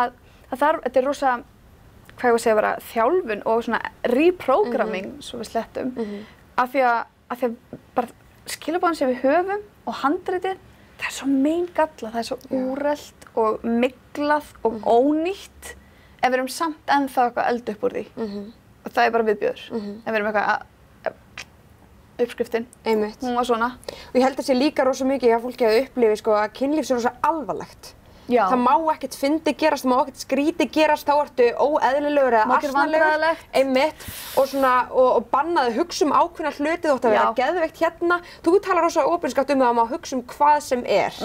þetta er rosa, hvað ég að segja, bara þjálfun og svona reprogramming, svo við slettum, af því að bara skilaboðin sem við höfum og handritið, það er svo meingalla, það er svo úrelt og myglað og ónýtt ef við erum samt ennþá eitthvað eld upp úr því. Og það er bara viðbjóður. Ef við erum eitthvað uppskriftin, hún var svona. Og ég held að sé líka rosa mikið að fólki að upplifi sko, að kynlíf sé rosa alvarlegt. Það má ekkert fyndið gerast, það má ekkert skrítið gerast, þá ertu óeðlilegur eða asnalegur, einmitt, og bannaði hugsa ákveðna hluti, þú átt að vera geðveikt hérna. Þú talar rosa opinskátt það að má hugsa hvað sem er.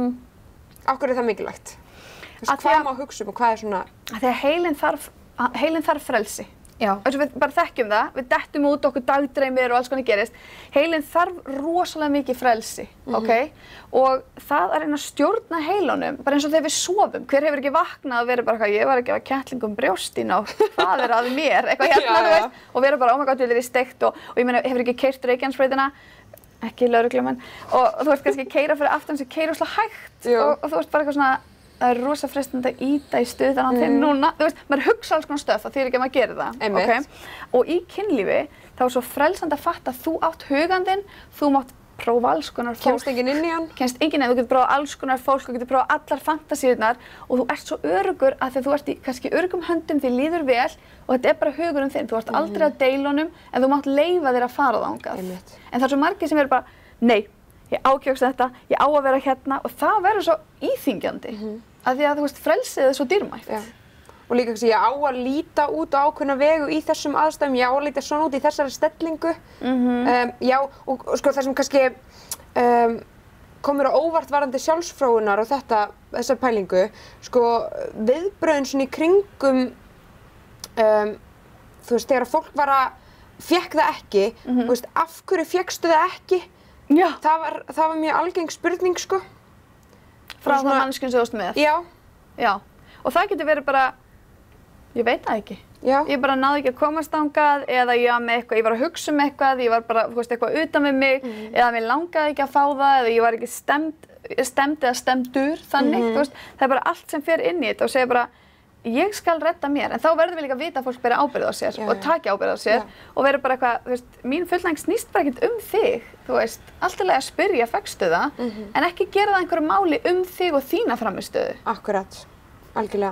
Af hverju er það mikilvægt? Hvað má hugsa og hvað er svona? Þegar heilinn þarf frelsi. Við bara þekkjum það, við dettum út okkur dagdreymir og alls konar gerist. Heilinn þarf rosalega mikið frelsi, og það að reyna að stjórna heilunum, bara eins og þegar við sofum. Hver hefur ekki vaknað og verið bara ég var að gefa kettlingum brjóst í nótt, hvað er að mér, eitthvað hérna, þú veist, og verið bara, oh my god, ég er í steikt og ég meina, hefur ekki keyrt Reykjanesbrautina, ekki lögreglumenn, og þú veist kannski keyra fyrir aftan sem keyra óslega hægt og þú veist bara eitthvað svona, það er rosa freistandi að ýta í stuðan á þeim núna. Þú veist, maður hugsa alls konar stöf, það þýðir ekki að maður gerir það. Og í kynlífi, þá er svo frelsandi að fatta að þú átt hugandinn, þú mátt prófa alls konar fólk. Kemst enginn inn í hann? Kemst enginn inn, þú getur prófað alls konar fólk, þú getur prófað allar fantasíurnar og þú ert svo öruggur að þegar þú ert í kannski öruggum höndum, þér líður vel og þetta er bara hugurinn þinn. Þú ert aldrei að deila honum en þú mátt leyfa þér að fara þangað. En það er svo margir sem eru bara, nei, ég ákjóks þetta, ég á að vera hérna og það verður svo íþyngjandi. Af því að þú veist, frelsið er svo dýrmætt. Og líka kannski ég á að líta út á ákveðna vegu í þessum aðstæðum, ég á að líta svona út í þessari stellingu. Já, og sko það sem kannski komur á óvart varðandi sjálfsfróunar og þessar pælingu, sko viðbrögðin svona í kringum, þú veist, þegar fólk fékk það ekki, þú veist, af hverju fékkstu það ekki? Já. Það var mjög algeng spurning, sko. Frá það manneskjum sem þú varst með? Já. Já, og það getur verið bara, ég veit það ekki. Já. Ég bara náði ekki að komast þangað eða ég var með eitthvað, ég var að hugsa um eitthvað, ég var bara, þú veist, eitthvað utan við mig eða mér langaði ekki að fá það eða ég var ekki stemd eða stemdur þannig, þú veist, það er bara allt sem fer inn í þetta og segir bara ég skal redda mér, en þá verðum við líka að vita að fólk beri ábyrgð á sér og taki ábyrgð á sér og vera bara eitthvað, þú veist, mín fullnæging snýst bara ekkert þig, þú veist, allt í lagi að spyrja fékkstu það, en ekki gera það einhverju máli þig og þína frammistöðu. Akkurat, algjörlega.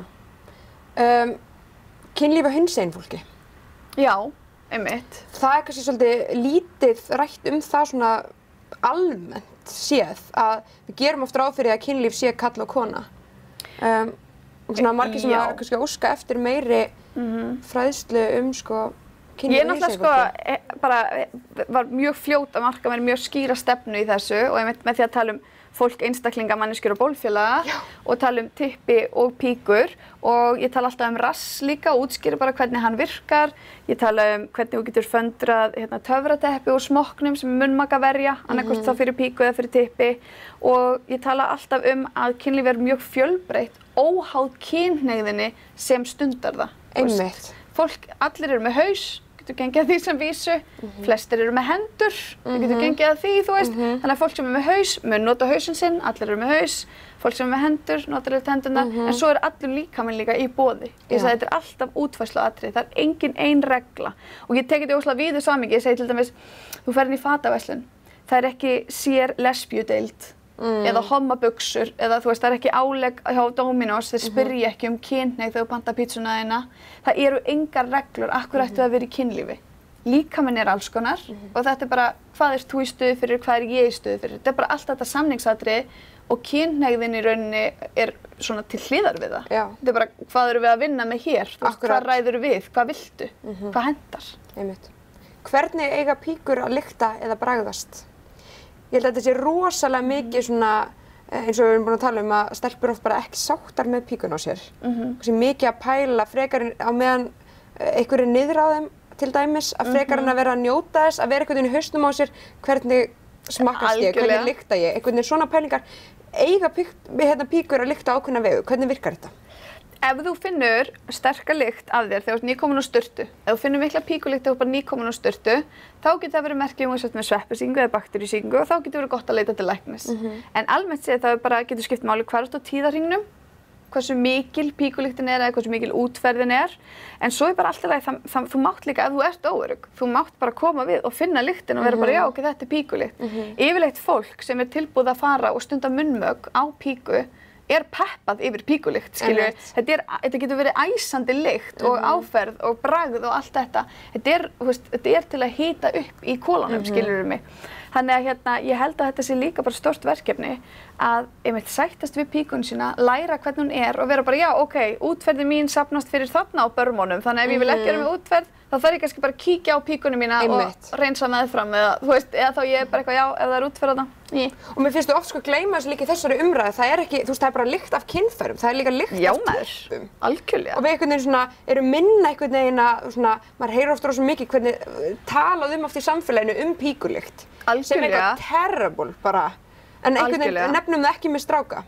Kynlíf á hinsegin fólki. Já, einmitt. Það kannski svolítið lítið rætt það svona almennt séð að við gerum oft ráð fyrir að kynlíf sé karl og kona. Svona margir sem kannski óska eftir meiri fræðslu sko kynlíf Ég náttúrulega bara var mjög fljót að marka mér mjög skýra stefnu í þessu og einmitt með því að tala fólk, einstaklinga, manneskjur og bólfélaga og tala typpi og píkur og ég tala alltaf rass líka og útskýri bara hvernig hann virkar. Ég tala hvernig þú getur föndrað töfrateppi úr smokknum sem munnmaka verja, annaðhvort þá fyrir píku eða fyrir typpi og ég tala alltaf að kynlíf mjög fjölbreytt óháð kynhneigðinni sem stundar það. Einmitt. Fólk, allir eru með haus, getur gengið að því sem vísu, flestir eru með hendur, getur gengið að því, þú veist. Þannig að fólk sem með haus mun nota hausinn sinn, allir eru með haus, fólk sem með hendur notar hendurnar, en svo allur líkaminn líka í boði. Ég sagði þetta alltaf útfærsluatriði, það engin ein regla. Og ég teki þetta óslega víðu samhengi, ég segi til dæmis, þú ferð inn í fataverslun, það ekki sér lesbíudeild. Eða hommabuxur, eða þú veist, það ekki álegg hjá Dominos, þeir spyrja ekki kynhneigð þegar þú panta pítsuna þína. Það eru engar reglur, akkur ættu að vera í kynlífi. Líkaminn alls konar og þetta bara, hvað þú í stuði fyrir, hvað ég í stuði fyrir. Þetta bara allt þetta samningsatriði og kynhneigðin í rauninni svona til hliðar við það. Þetta bara, hvað erum við að vinna með hér? Hvað ræður við? Hvað viltu? Hvað hendar? Einmitt. Hvernig eiga píkur að lykta eða bragðast? Ég held að þetta sé rosalega mikið svona, eins og við erum búin að tala að stelpur oft bara ekki sáttar með píkun á sér. Þessi mikið að pæla frekar á meðan einhver niður á þeim til dæmis, að frekar en að vera að njóta þess, að vera einhvern veginn í hausnum á sér, hvernig smakkast ég, hvernig lykta ég, einhvern veginn svona pælingar. Eiga píkur að lykta ákveðna vegu, hvernig virkar þetta? Ef þú finnur sterka lykt af þér þegar þú ert nýkomin úr sturtu, ef þú finnur mikla píkulykt þegar þú ert bara nýkomin úr sturtu, þá getur það verið merki þú ert með sveppasýkingu eða bakteríusýkingu og þá getur verið gott að leita til læknis. En almennt séð það bara getur skipt máli hvar þú ert á tíðahringnum, hversu mikil píkulyktin eða hversu mikil útferðin en svo bara allt í lagi, þú mátt líka, ef þú ert óörugg, þú mátt bara koma við og finna lyktin og vera bara, já, ok, þetta píkulykt. Yfirleitt fólk sem tilbúið að fara og stunda munnmök á píku peppað yfir píkulykt, skilju. Þetta getur verið æsandi lykt og áferð og bragð og allt þetta. Þetta til að hita upp í kolunum, skiljurðu mig. Þannig að ég held að þetta sé líka bara stórt verkefni að einmitt sættast við píkun sína, læra hvernig hún og vera bara, já, ok, útferði mín safnast fyrir þarna á börmunum, þannig ef ég vil ekki vera með útferð, þá þarf ég kannski bara að kíkja á píkunum mína og reynsa meðfram eða þá ég bara eitthvað, já, ef það útferð þarna. Og mér finnst þú oft gleyma þessu líka í þessari umræðu, það ekki, þú veist, það bara lykt af kynfærum, það líka lykt af toppum. Algjörlega. Og við einhvern veginn svona, erum minna einhvern veginn að, svona, maður heyrir oft rosa mikið hvernig talað oft í samfélaginu píkulykt. Algjörlega. Sem eitthvað terrible bara, en einhvern veginn nefnum það ekki með stráka.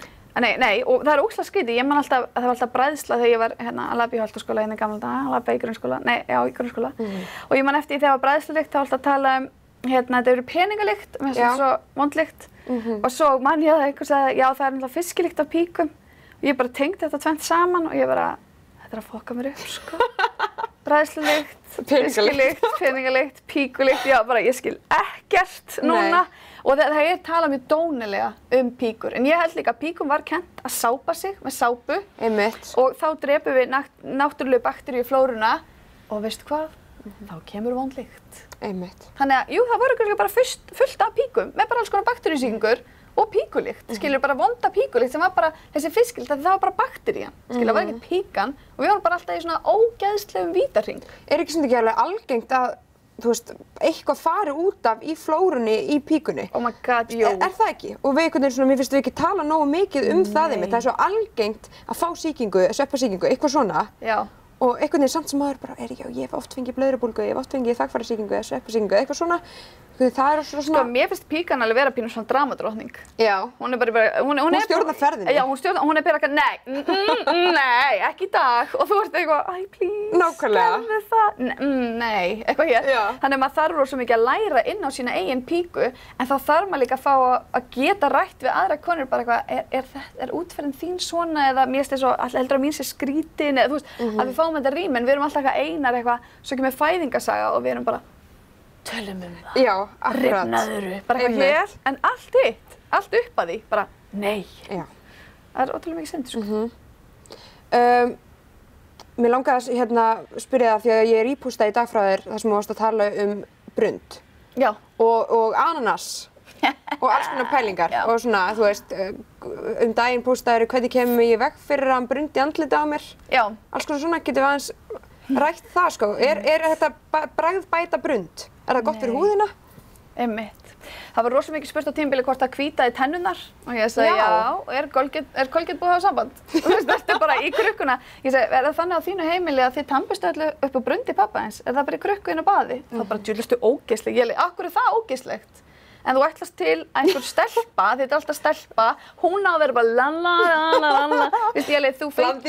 Nei, og það ógeðslega skrítið. Ég man alltaf, það var alltaf bræðsla þegar ég var að labba í Holtaskóla í gamla daga, að labba í grunnskóla, í grunnskóla. Og ég man eftir þegar það var bræðslulykt, þá alltaf að tala þetta eru peningalykt, með svo vondlykt. Og svo man ég að einhver sagði, já, það náttúrulega fiskilykt af píkum. Og ég bara tengdi þetta tvennt saman og ég bara, þetta að fokka mér upp, sko. Bræðslulykt, fiskilykt, peningalykt, píkulykt, já, bara ég skil ekkert núna. Og það talað mjög dónalega píkur. En ég held líka að píkum var kennt að sápa sig með sápu. Einmitt. Og þá drepum við náttúrulegu bakteríuflóruna og veistu hvað? Þá kemur vond lykt. Einmitt. Þannig að, jú, það voru bara fullt af píkum með bara alls konar bakteríusýkingur og píkulykt. Skilur bara vonda píkulykt sem var bara þessi fiskilykt, það var bara bakterían. Skilur, það var ekkert píkan og við vorum bara alltaf í svona ógeðslegum vítarhring. Ekki sem ekki alveg algengt að þú veist, eitthvað fari út af í flórunni í píkunni. Oh my god, jú. Það ekki? Og við einhvern veginn svona, mér finnst við ekki tala nógu mikið það einmitt. Það svo algengt að fá sýkingu, sveppasýkingu, eitthvað svona. Já. Og einhvern veginn samt sem maður bara, já, ég hef oft fengið blöðrubólgu, ég hef oft fengið þvagfærasýkingu eða sveppasýkingu, eitthvað svona. Það svona... mér finnst píkan alveg vera pínu svona dramadrottning. Já. Hún stjórnar ferðinni. Já, hún bara eitthvað, nei, ekki í dag. Og þú ert eitthvað, æ, please, gerðu það. Nei, eitthvað hér. Já. Þannig að maður þarf rosa mikið að læra inn á sína eigin píku, en þá þarf maður líka að fá að geta rætt við aðra konur bara eitthvað, er útferðin þín svona, eða mér finnst þess að heldur að mín sé skrítin, eða þú veist, að við fáum þetta rým, en við erum alltaf eitthvað einar eitthvað, svo kemur fæðingasaga og við erum bara tölum það. Já, akkurat. Rifnaður, bara eitthvað hér, en allt hitt, allt upp að því, bara nei. Já. Það er ótrúlega mikið synd, sko. Mér langaði að spyrja það því að ég er ípústa í dag frá þér þar sem þú varst að tala brund. Já. Og ananas. Og alls konar pælingar. Og svona, þú veist, daginn pústaður hvernig kemur ég í veg fyrir að hann brundi andliti á mér. Já. Alls konar svona, getum við aðeins rætt það, sko. Er þetta bragðbæta brund? Er það gott fyrir húðina? Einmitt. Það var rosalega mikið spurt á tímabili hvort það hvítaði tennurnar og ég sagði já, er Colgate búið að hafa samband? Þú veist, þetta er bara í krukkuna. Ég sagði, er það þannig á þínu heimili að þið tampustu öllu upp á brundi pabba eins? Er það bara í krukku inn á baði? Það bara djúlistu ógeðsleg. Ég leiði, akkur er það ógeðslegt? En þú ætlast til að einhver stelpa, þetta er alltaf stelpa, hún á að vera bara la. Vist, ég leiði,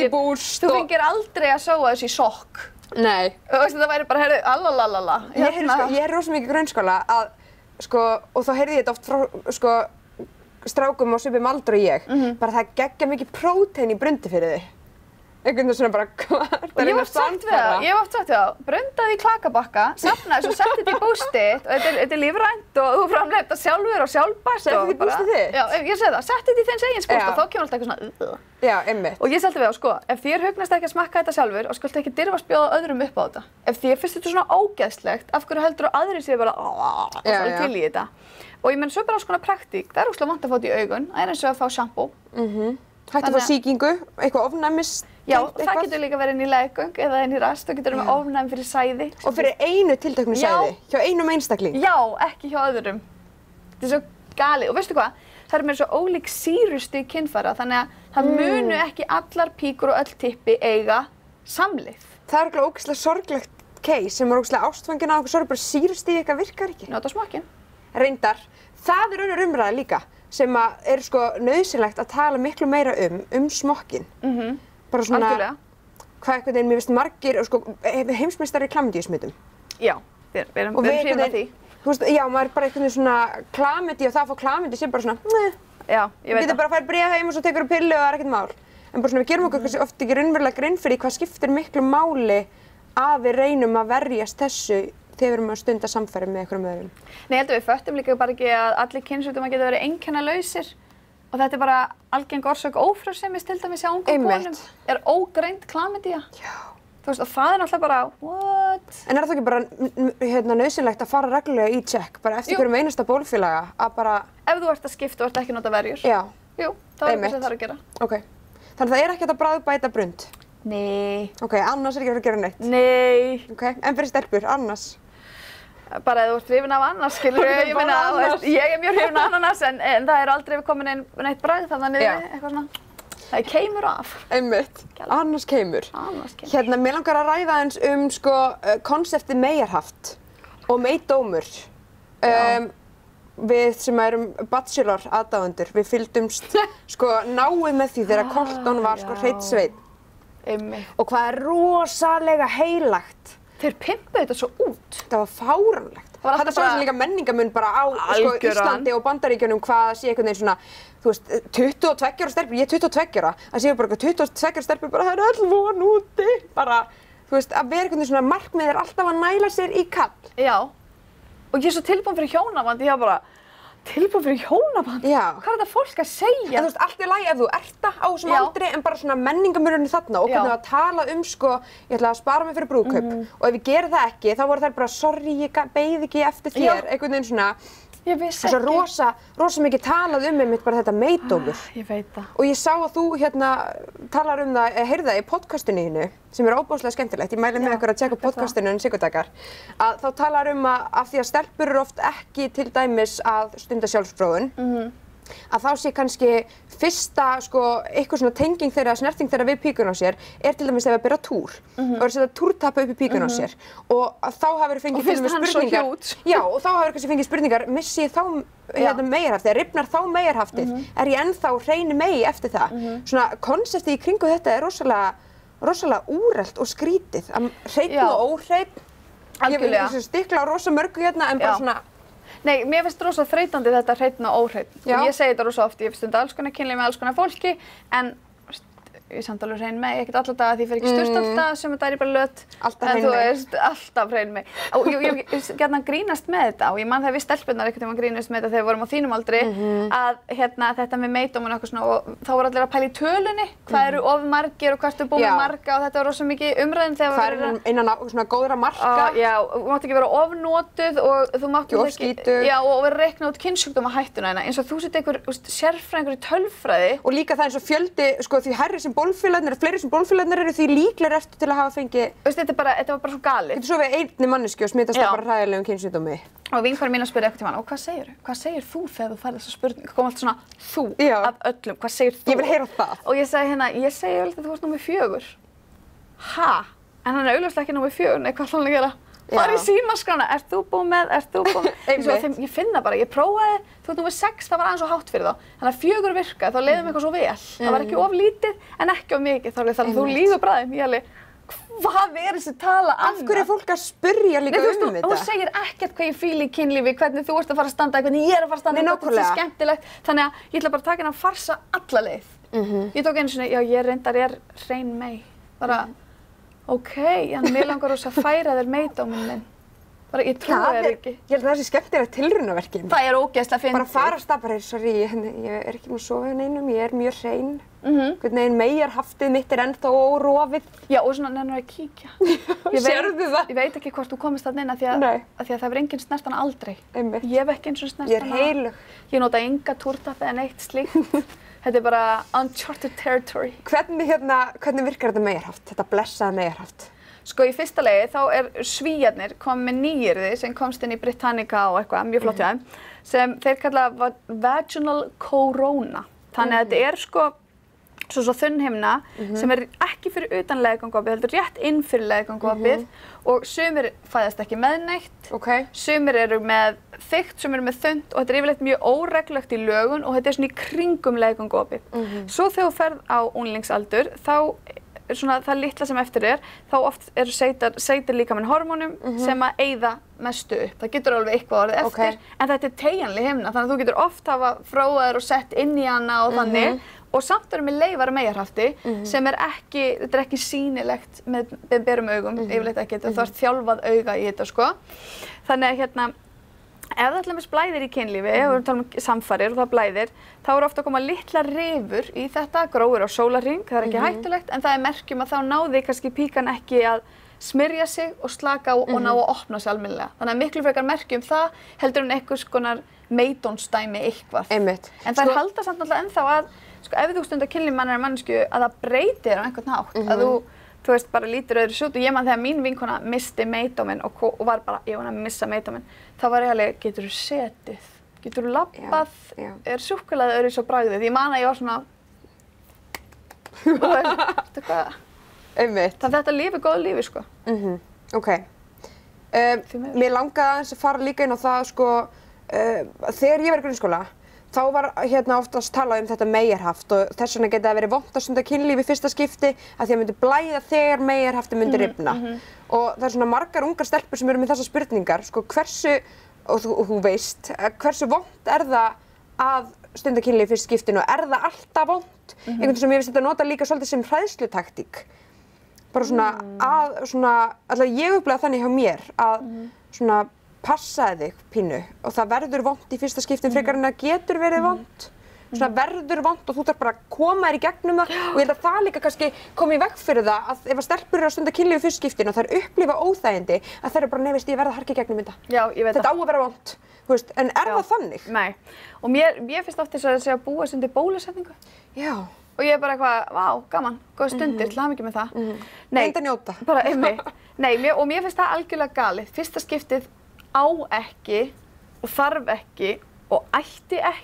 þú fengir aldrei að sóa þessu í sokk. Nei. Þú veist, það væri bara, heyrðu, allalala. Ég er rosa mikið í grunnskóla að, sko, og þá heyrði ég þetta oft frá, sko, strákum á svipum aldur og ég, bara það geggja mikið prótein í brundi fyrir þig. Einhvern veginn svona bara, hvað er það að reyna að sannfæra? Ég hef oft sagt við þá, brundaði í klakabakka, safnaði svo setti þetta í bústið og þetta er lífrænt og þú framleiðir þetta sjálfur og sjálfbært. Setti þetta í bústið þitt? Já, ég segi það, setti þetta í þins eigin búst og þá kemur alltaf eitthvað svona Já, einmitt. Og ég seldi við á, sko, ef þér hugnast ekki að smakka þetta sjálfur og skuldu ekki dirfast bjóða öðrum upp á þetta. Ef þér finnst þetta svona ógeðslegt, af hverju heldur þú aðrir séu bara og fara til í þetta? Og ég menn svo bara alls konar praktík, það er ógeðslega vont að fá þetta í augun, það er eins og að fá sjampó. Hægt að fá sýkingu, eitthvað ofnæmis. Já, það getur líka verið inn í leggöng eða inn í rast, þá getur við með ofnæmi fyrir sæði. Og fyrir einu tilteknu sæði, hjá einum einstakling? Já, ekki hjá öðrum. Þetta er svo galið. Og veistu hvað? Það er meira svo ólík sýrustig kynfæra, þannig að það munu ekki allar píkur og öll tippi eiga samleið. Það er okkur ógeðslega sorglegt case sem er ógeðslega ástfangin á okkur, svo er bara sýrustig eitthvað virkar ekki. Nota smokkinn. Reyndar, það er önnur umræða líka, sem er sko nauðsynlegt að tala miklu meira um smokkinn. Bara svona, hvað einhvern veginn, mér finnst margir, sko, heimsmeistari í klamydíusmitum. Já, við erum hrifin af því. Þú veist, já, maður er bara einhvern veginn svona klamydí og það að fá klamydí sem bara svona, Já, ég veit það. Þú getur bara að fara bréf heim og svo tekur þú pillu og það er ekkert mál. En bara svona, við gerum okkur oft ekki raunverulega grein fyrir hvað skiptir miklu máli að við reynum að verjast þessu þegar við erum að stunda samfæri með einhverjum öðrum. Nei, ég held að við föttum líka bara ekki að allir kynsjúkdómar geta verið einkennalausir. Og þetta er bara algeng orsök ófrjósemis til dæmis hjá ungum konum. Er ógreind klamydía. Já. Þú veist, og það er náttúrulega bara, what? En er það ekki bara nauðsynlegt að fara reglulega í check, bara eftir hverjum einasta bólfélaga, að bara... Ef þú ert að skipta og ert ekki að nota verjur. Já. Jú, það er eitthvað sem það þarf að gera. Ok. Þannig að það er ekki að bragðbæta brund? Nei. Ok, annars er ekki að gera neitt? Nei. Ok, en fyrir stelpur, annars? Bara ef þú ert hrifin af ananas, skilur við, ég meina, ég er mjög hrifin af ananas en það er aldrei komin neitt bragð þarna niður, eitthvað svona. Það keimur af. Einmitt, annars keimur. Annars keimur. Mér langar að ræða eins sko, konseptið meyjarhaft og meydómur. Við sem erum bachelor aðdáendur, við fylgdumst sko náið með því þegar Colton var sko hreinn sveinn. Einmitt. Og hvað er rosalega heilagt. Þeir pimpuðu þetta svo út. Það var fáránlegt. Þetta svo líka menningamun bara á sko, Íslandi og Bandaríkjunum hvað sé einhvern veginn svona, þú veist, 22 ára stelpur, ég er 22 ára, það séu bara 22 ára stelpur bara það er öll von úti, bara, þú veist, að vera einhvern veginn svona markmið er alltaf að næla sér í kall. Já, og ég er svo tilbúin fyrir hjónaband, ég var bara, tilbúin fyrir hjónaband? Já. Hvað er þetta fólk að segja? En þú veist, allt er lagi ef þú ert það á þessum aldri, en bara svona menningamurinn þarna og hvernig að tala sko, ég ætla að spara mig fyrir brúðkaup og ef ég geri það ekki, þá voru þær bara, sorry, ég beið ekki eftir þér, einhvern veginn svona. Ég vissi ekki. Rosa mikið talað einmitt bara þetta meydómur. Ég veit það. Og ég sá að þú talar það, heyrði það í podcastinu þínu, sem er óbúslega skemmtilegt. Ég mæli með ykkur að tjekka podcastinu en Sigurdakar. Að þá talar að því að stelpur eru oft ekki til dæmis að stunda sjálfsfróun, að þá sé kannski fyrsta eitthvað svona tenging þeirra, snerting þeirra við píkun á sér til dæmis ef að byrja túr og að setja túrtappa upp í píkun á sér og þá hafa verið fengið til dæmis spurningar og þá hafa verið kannski fengið spurningar missi ég þá meginhaftið, rifnar þá meginhaftið ég ennþá hrein megi eftir það svona konseptið í kringu þetta rosalega úrelt og skrítið að hreinn og óhreinn ég stikla á rosa mörgu hérna en bara svona Nei, mér finnst rosa þreytandi þetta hreinn og óhreinn. Og ég segi þetta rosa oft, ég stunda alls konar kynlíf með alls konar fólki, en ég samt alveg hrein með, ekki alla daga því ég fer ekki sturt alltaf dag, sem þetta ég bara löt. Alltaf hrein með. Alltaf hrein með. Og ég gæti grínast með þetta og ég man þegar við stelpurnar einhvern tímann grínast með þetta þegar við vorum á þínum aldri að þetta með meidóm og eitthvað svona og þá voru allir að pæla í tölunni, hvað eru of margir og hvað ertu búin með marga og þetta var rosa mikið umræðin þegar við vorum innan svona góðra marka. Já, þú mátt ekki vera ofnotuð og þú mátt ekki og vera reikna út kynnsjúkdómahættuna eins og þú sett einhver sérfræðingur í tölfræði. Og líka það eins og fjöldi, því hærri sem bólfélagarnir, fleiri sem bólfélagarnir eru því líklegri ertu til að hafa fengið. Þetta var bara svo galið. Getur svo við einni manneskju og smitast það bara hræðilegum kynnsjúkdómi. Og vinkona mín að spyrja eitthvað tímann, og hvað segirðu? Hvað segir þú þegar þú færð þessa spurningu? Kom alltaf svona, þú af öllum, hvað segir þú? Ég vil heyra það. Og ég segi ég segi auðvitað að þú ert númer 4. Ha? En hann auðvitað ekki númer 4, nei hvað ætlar hann að gera? Bara í símaskrána, ert þú búin með? Ég finna bara, ég prófaði, þú ert númer 6, það var aðeins svo hátt fyrir þá. Þannig að 4 virkaði, þá leiði mig eitthvað svo vel. Það var ekki of lítið, en ekki of mikið. Þannig að þú líður bræðum, ég alveg, hvað þessi tala annað? Af hverju er fólk að spurja líka þetta? Þú segir ekkert hvað ég fíla í kynlífi, hvernig þú ert að fara að standa, hvernig ég er að fara að standa, þetta er skemmtilegt. Þannig að ég ætla bara að taka hennar farsa alla leið. Ég tók einu sinni, já ég reyndar hrein mey. Bara, ókei, en mér langar að færa þér meidóminn minn. Bara, ég trúi þér ekki. Ég held að það sé skemmtilegt tilraunaverkið. Það er ógeðslega fyndið. Bara fara af stað, bara, sorry, ég er ekki búin að sofa hjá neinum, ég er mjög hrein. Hvernig einn meyjarhaftið mitt er ennþá órofið. Já, og svona nennir að kíkja. Sérðu það? Ég veit ekki hvort þú komist þarna inn af því að það hefur enginn snert hana aldrei. Einmitt. Ég hef ekki eins og snert hana. Ég er heilug. Ég nota enga túrtappa eða neitt slíkt. Þetta er bara uncharted territory. Hvernig virkar þetta meyjarhaft, þetta blessaða meyjarhaft? Sko í fyrsta lagi þá Svíarnir komið með nýyrði sem komst inn í Britannica og eitthvað, mjög flott hjá þeim, sem þeir kalla vaginal corona. Þannig að þetta sko svo þunnhimna sem ekki fyrir utan leggangopið, heldur rétt inn fyrir leggangopið og sumir fæðast ekki með neitt, sumir eru með þykkt, sumir eru með þunnt og þetta yfirleitt mjög óreglulegt í lögun og þetta svona í kringum leggangopið. Svo þegar þú ferð á unglingsaldur þá svona það litla sem eftir þá oft seytir líkaminn hormónum sem að eyða mestu upp. Það getur alveg eitthvað orðið eftir, en þetta teygjanleg himna, þannig að þú getur oft hafa fróðaður og sett inn í hana og þannig, og samt erum við leifar meyjarhafti sem þetta er ekki sýnilegt með berum augum, yfirleitt ekki, þú ert þjálfað auga í þetta sko. Þannig að ef það ætlaðum blæðir í kynlífi, ef við talum um samfarir og það blæðir, þá ofta að koma litla rifur í þetta, gróir á sólarhring, það er ekki hættulegt, en það merkjum að þá náði kannski píkan ekki að smyrja sig og slaka á og ná að opna sig almennilega. Þannig að miklu frekar merkjum það heldur en einhvers konar meidónsdæmi eitthvað. Einmitt. En það halda samt náttúrulega ennþá að, ef þú stundar kynlíf með annarri manneskju, að það breytir á einhvern hátt, að þú veist, bara lítur öðru sút og ég man þegar mín vinkona misti meidóminn og var bara, ég var að missa meidóminn, þá var ég alveg, getur þú setið, getur þú labbað, súkkulaði öðru svo bragðið, ég man að ég var svona, og veistu hvað, þannig að þetta líf góð lífi, sko. Ok, mér langaði aðeins að fara líka inn á það, sko, þegar ég var í grunnskóla, þá var oftast talað þetta meyjarhaft og þess vegna geta það verið vont að stunda kynlíf í fyrsta skipti að því að myndi blæða þegar meyjarhafti myndi rifna. Og það svona margar ungar stelpur sem eru með þessar spurningar, sko hversu, og þú veist, hversu vont það að stunda kynlíf í fyrsta skiptinu og það alltaf vont? Einhvern sem ég finnst þetta nota líka svolítið sem hræðslutaktík. Bara alltaf ég upplega þannig hjá mér að passaði þig pínu og það verður vont í fyrsta skiptin frekar en það getur verið vont. Svona verður vont og þú þarf bara að koma þér í gegnum það og ég held að það líka kannski komi í veg fyrir það að ef að stelpur eru að stunda kynlíf í fyrsta skiptin og þær upplifa óþægindi að þær eru bara nefnist ég verð að harka í gegnum þetta. Já, ég veit það. Þetta á að vera vont, þú veist, en það þannig? Nei, og mér finnst oft þess að segja að búa undir bólusetningu. Já. Og ég er bara eitthvað, vá, gaman, góð stundir, til hamingju með það. Nei, reyndu að njóta. Bara, nei, og mér finnst það algjörlega galið. Fyrsta skiptið á ekki og þarf ekki og ætti ekki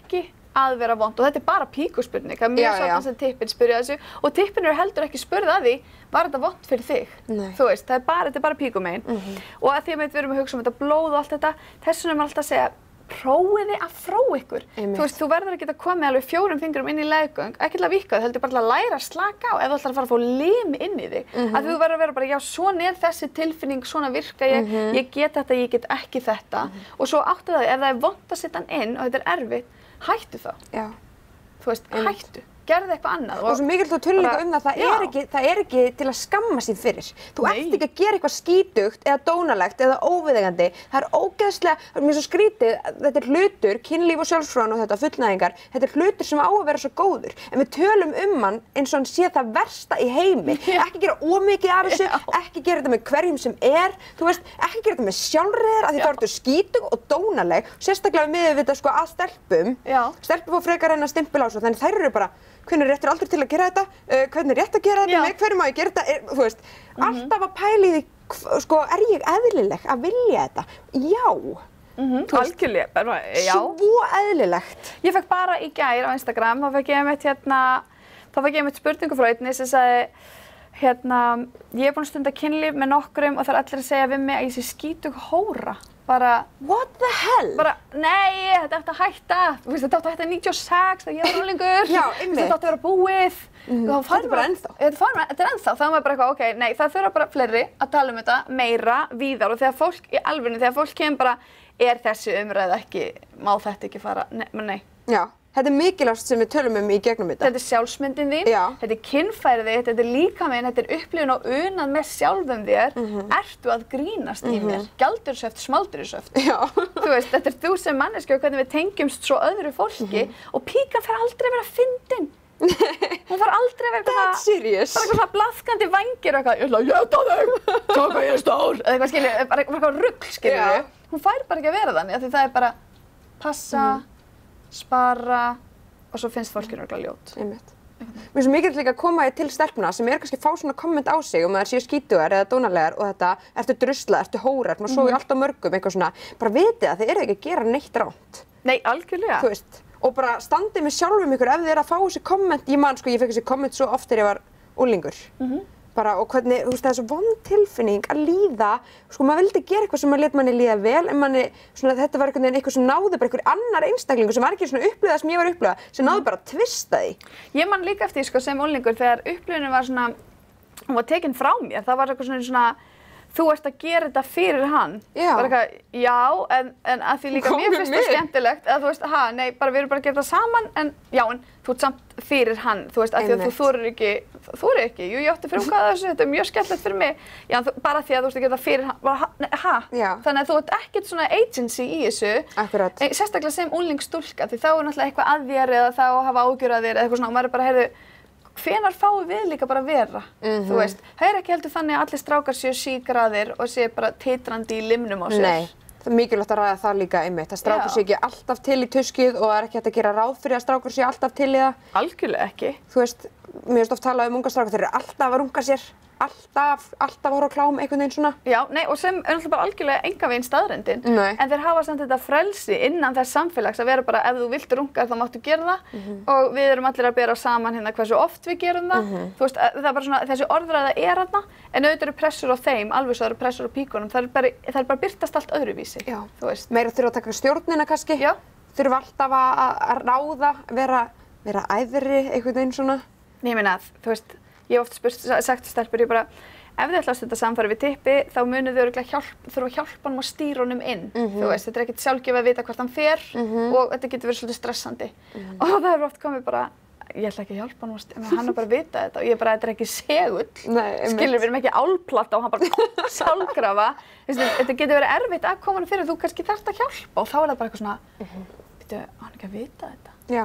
að vera vont og þetta bara píkuspurning. Það mjög sjaldan sem tippin spyrja þessu og tippin eru heldur ekki spurð að því, var þetta vont fyrir þig? Nei. Þú veist, þetta bara píkumegin. Og að því að við erum að hugsa þetta blóð og allt þetta, þess vegna er maður alltaf að segja, prófiði að frá ykkur. Þú veist, þú verður að geta komið alveg 4 fingrum inn í leggöng, ekki til að víkka þau, heldur bara til að læra að slaka á ef þú ætlar að fara að fá lim inn í þig. Að þú verður að vera bara, já, svona er þessi tilfinning, svona virka ég get þetta, ég get ekki þetta. Og svo áttu það, ef það er vont að setja hann inn og þetta er erfitt, hættu þá. Já. Þú veist, hættu. Gerðu eitthvað annað. Og svo mikilvægt að tölja líka það er ekki til að skamma sín fyrir. Þú ert ekki að gera eitthvað skítugt eða dónalegt eða óviðeigandi. Það er ógeðslega, mér svo skrítið, þetta er hlutur, kynlíf og sjálfsfróun og þetta fullnæðingar, þetta er hlutur sem á að vera svo góður. En við tölum hann eins og hann sé það versta í heimi. Ekki gera ómikið af þessu, ekki gera þetta með hverjum sem þú veist, ekki gera þetta með sjálfræðir af því þá ertu skítug og dónaleg, sérstaklega við þetta sko að stelpum. Stelpur fá frekar en að stimpila á svo, þannig þær eru bara hvernig er réttur aldur til að gera þetta, hvernig er rétt að gera þetta, með hverju má ég gera þetta, þú veist, alltaf að pæla í því, sko, er ég eðlileg að vilja þetta? Já. Algjörlega, já. Svo eðlilegt. Ég fekk bara í gær á Instagram, þá fekk ég einmitt spurningu frá einni sem sagði, ég er búin að stunda kynlíf með nokkrum og það er allir að segja við mig að ég sé skítug hóra. Bara, what the hell? Bara, nei, þetta átti að hætta, þú veist, þetta átti að hætta 96 þegar ég var úlingur, þetta átti að vera búið. Þetta er bara ennþá. Þetta er ennþá, þá er maður bara eitthvað, ok, nei, það þurfa bara fleiri að tala þetta meira, víðar og þegar fólk, í alvörinu, þegar fólk kemur bara, er þessi umræða ekki, má þetta ekki fara, nei. Já. Þetta er mikilvægast sem við tölum í gegnum þetta. Þetta er sjálfsmyndin þín, þetta er kynfærið þitt, þetta er líkaminn, þetta er upplifun og unað með sjálfum þér. Ertu að grínast í mér? Gjaldursöft, smáldursöft. Þú veist, þetta er þú sem manneskja og hvernig við tengjumst svo öðru fólki og píkan fer aldrei að vera fyndin. Hún fer aldrei að vera That's serious. Bara eitthvað svona blaðkandi vængir og eitthvað, ég ætla að éta þig, sjá hvað ég er stór. Eða eitthvað skilur, bara eitthvað rugl skilur. Hún fær bara ekki að vera þannig, af því það er bara passa, spara og svo finnst fólkinu örugglega ljót. Einmitt. Mér finnst svo mikilvægt líka að koma til stelpna sem kannski fá svona komment á sig og maður séu skítugar eða dónalegar og þetta, ertu drusla, ertu hórar, maður svo í allt á mörgum, eitthvað svona, bara vitið að þið eru ekki að gera neitt ránt. Nei, algjörlega. Þú veist, og bara standið með sjálfum ykkur ef þið eru að fá þessi komment, ég fekk þessi komment svo oft þegar ég var úlingur. Bara, og hvernig, þú veist, það er svo vond tilfinning að líða, sko, maður vildi gera eitthvað sem maður lét manni líða vel, en þetta var einhvern veginn eitthvað sem náði bara einhver annar einstaklingur sem var ekki svona upplifað sem ég var upplifað, sem náði bara að tvista því. Ég man líka eftir, sko, sem úlingur, þegar upplifunin var svona, hún var tekin frá mér, það var eitthvað svona, þú ert að gera þetta fyrir hann. Bara eitthvað, já, en að því líka mér finnst það skemmtilegt, eða þú veist, nei, bara við erum bara að gera það saman, en þú ert samt fyrir hann, þú veist, af því að þú þorir ekki, jú, ég átti frumkvæða þessu, þetta er mjög skemmtilegt fyrir mig, já, bara því að þú ert að gera það fyrir hann, þannig að þú ert ekkert svona agency í þessu, sérstaklega sem unglingsstúlka, því þá er náttúrulega eitthvað að þér eða þá hafa ágjör að þér eða eitthvað svona og maður er bara, heyrðu, hvenær fáum við líka bara að vera, þú veist, það er ekki heldur þannig að allir strákar séu sígraðir og séu bara titrandi í limnum á sér. Nei, það er mikilvægt að ræða það líka einmitt, að strákur séu ekki alltaf til í tuskið og það er ekki hægt að gera ráð fyrir að strákur séu alltaf til í það. Algjörlega ekki. Þú veist, mér finnst oft talað unga strákar, þeir eru alltaf að runga sér, alltaf að horfa á klám einhvern veginn svona. Já, nei, og sem er náttúrulega bara algjörlega engan veginn staðreyndin. En þeir hafa samt þetta frelsi innan þess samfélags að vera bara ef þú vilt runga þá máttu gera það og við erum allir að bera saman hérna hversu oft við gerum það. Þú veist, það er bara svona, þessi orðræða er þarna en auðvitað eru pressur á þeim, alveg svo eru pressur á píkunum. Það er bara birtast allt öðruvísi. Já, þú veist. Meira þurfa að taka stjórnina kannski. Já. Þurfa alltaf að ráða, vera æðri einhvern veginn svona. Nei, ég meina, þú veist, ég hef oft sagt til stelpur, ég bara, ef þið ætla að stunda samfari við tippi, þá munið þau örugglega þurfa að hjálpa honum að stýra honum inn. Þú veist, þetta er ekkert sjálfgefið að vita hvert hann fer og þetta getur verið svolítið stressandi. Og það hefur oft komið bara, ég ætla ekki að hjálpa honum að stýra, hann er bara að vita þetta og ég bara, þetta er ekki segull. Skilur, við erum ekki álplata og hann bara sjálfgrafa. Þetta getur verið erfitt að koma hann fyrir, þú kannski þarft að hjálpa og þá er það bara eitthvað svona, bíddu, hann ekki að vita þetta. Já.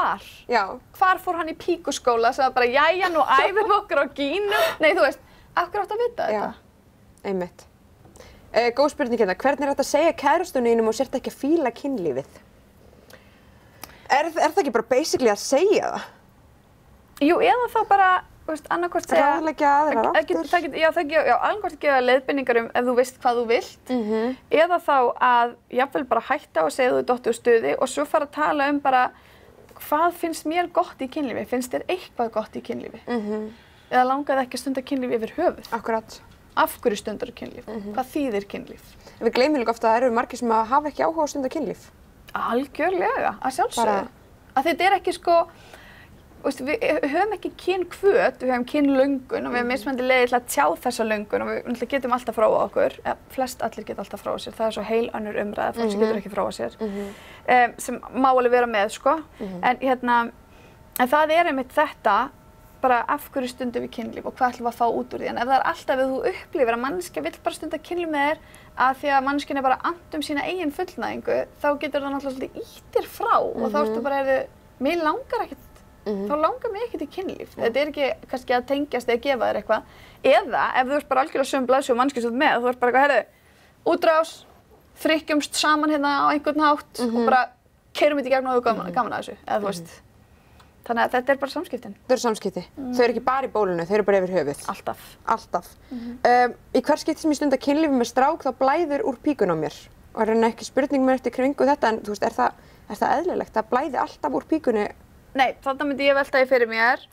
Hvar fór hann í píkuskóla og sagði bara, jæja, nú æfum okkur á gínu. Nei, þú veist, af hverju áttu að vita þetta? Einmitt. Góð spurning hérna, hvernig er þetta að segja kærustunni þínum og sért ekki að fíla kynlífið? Er það ekki bara basically að segja það? Jú, eða þá bara, þú veist, annarkvort segja... Ráðleggja aðrar áttur? Já, annarkvort gefa leiðbeiningar ef þú veist hvað þú vilt. Eða þá að jafnvel bara hætta og segja þú dottið úr stuði og svo fara að tala bara hvað finnst mér gott í kynlífi? Finnst þér eitthvað gott í kynlífi? Eða langaði ekki að stunda kynlíf yfir höfuð? Akkurat. Af hverju stundar kynlíf? Hvað þýðir kynlíf? Við gleymum líka ofta að það eru margir sem hafa ekki áhuga á að stunda kynlíf. Algjörlega, að sjálfsögðu. Að þetta er ekki sko, við höfum ekki kynhvöt, við höfum kynlöngun og við höfum mismunandi leiðir til að tjá þessa löngun og við getum alltaf fróað okkur, flest allir geta alltaf fróað sér, það er svo heil önnur umræða, fólk sem getur ekki fróað sér, sem má alveg vera með sko, en það er einmitt þetta, bara af hverju stundum við kynlíf og hvað ætlum við að fá út úr því, en ef það er alltaf ef þú upplifir að manneskja vill bara stunda kynlíf með þér að því að manneskjan er bara annt sína eigin fullnægingu, þá getur það náttúrulega svolítið ýtt þér frá og þá ertu bara, mér langar ekkert, þá langar mig ekkert í kynlíf. Þetta er ekki kannski að tengjast eða gefa þér eitthvað. Eða ef þú ert bara algjörlega sömu blaðsjó og manneskja sem þú ert með, þú ert bara eitthvað, útrás, þrykkjumst saman hérna á einhvern hátt og bara keyrum þetta í gegn og höfum gaman að þessu, eða þú veist. Þannig að þetta er bara samskiptin. Þetta eru samskipti. Þau eru ekki bara í bólinu, þau eru bara yfir höfuð. Alltaf. Alltaf. Í hver skipti sem ég stunda kynlífi með strák þá blæðir úr píkun á mér. Og er ekki spurning með eftir kringu þetta, en þú veist, er það eðlilegt? Það blæði alltaf úr píkunni? Nei, þarna myndi ég velta því fyrir mér.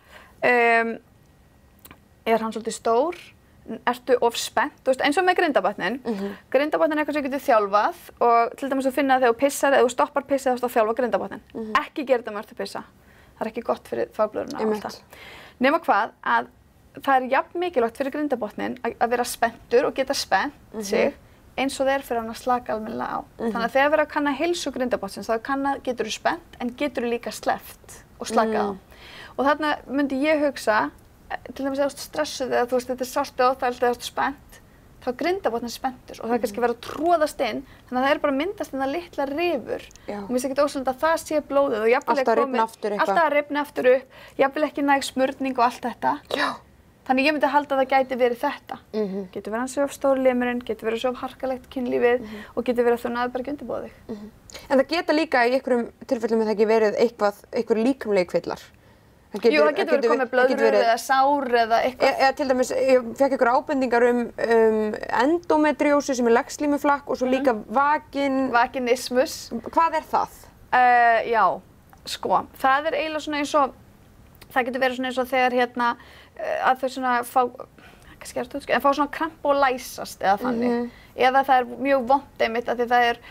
Er hann svolítið stór? Ertu of spennt? Þú veist, eins og með grindabotnin. Grindabotnin er eitthvað sem getur þjálfað og til dæmis þú finna þegar þú pissar eða þú stoppar pissið þá þjálfa grindabotnin. Ekki gera þetta með að pissa. Það er ekki gott fyrir þvagblöðruna og allt það. Nema hvað, að það er jafn mikilvægt fyrir grindabotnin að vera spenntur og geta spennt sig eins og það er fyrir hann að slaka almennilega á. Þannig að þegar verið að kanna heilsu grindabotnsins, þá getur þú spennt en getur þú líka sleppt og slakað á. Og þarna myndi ég hugsa, til dæmis að þú ert stressuð eða þú veist þetta er sárt og óþægilegt eða þú ert spennt, þá er grindabotnin spenntur og það er kannski verið að tróðast inn, þannig að það er bara að myndast inn að litla rifur. Og mér finnst ekkert ósynlegt að það sé blóðið og jafnvel alltaf að rifna aftur upp, jafnvel ekki næg smurning og allt þetta. Þannig ég myndi halda að það gæti verið þetta. Getur verið hans of stór limurinn, getur verið svo harkalegt kynlífið og getur verið að þú náður bara ekki undirbúa þig. En það geta líka í einhverjum tilfellum það ekki verið einhver líkamlegi kvillar. Jú, það getur verið komið blöðrur eða sár eða eitthvað. Eða til dæmis, ég fekk einhver ábendingar endometriósu sem er legslímuflakk og svo líka vaginismus. Hvað er það? Já, sko, það er eiginlega svona eins og, það getur verið svona eins og þegar að þau svona fá, kannski er þetta en fá svona kramp og læsast eða þannig. Eða það er mjög vont einmitt af því það er,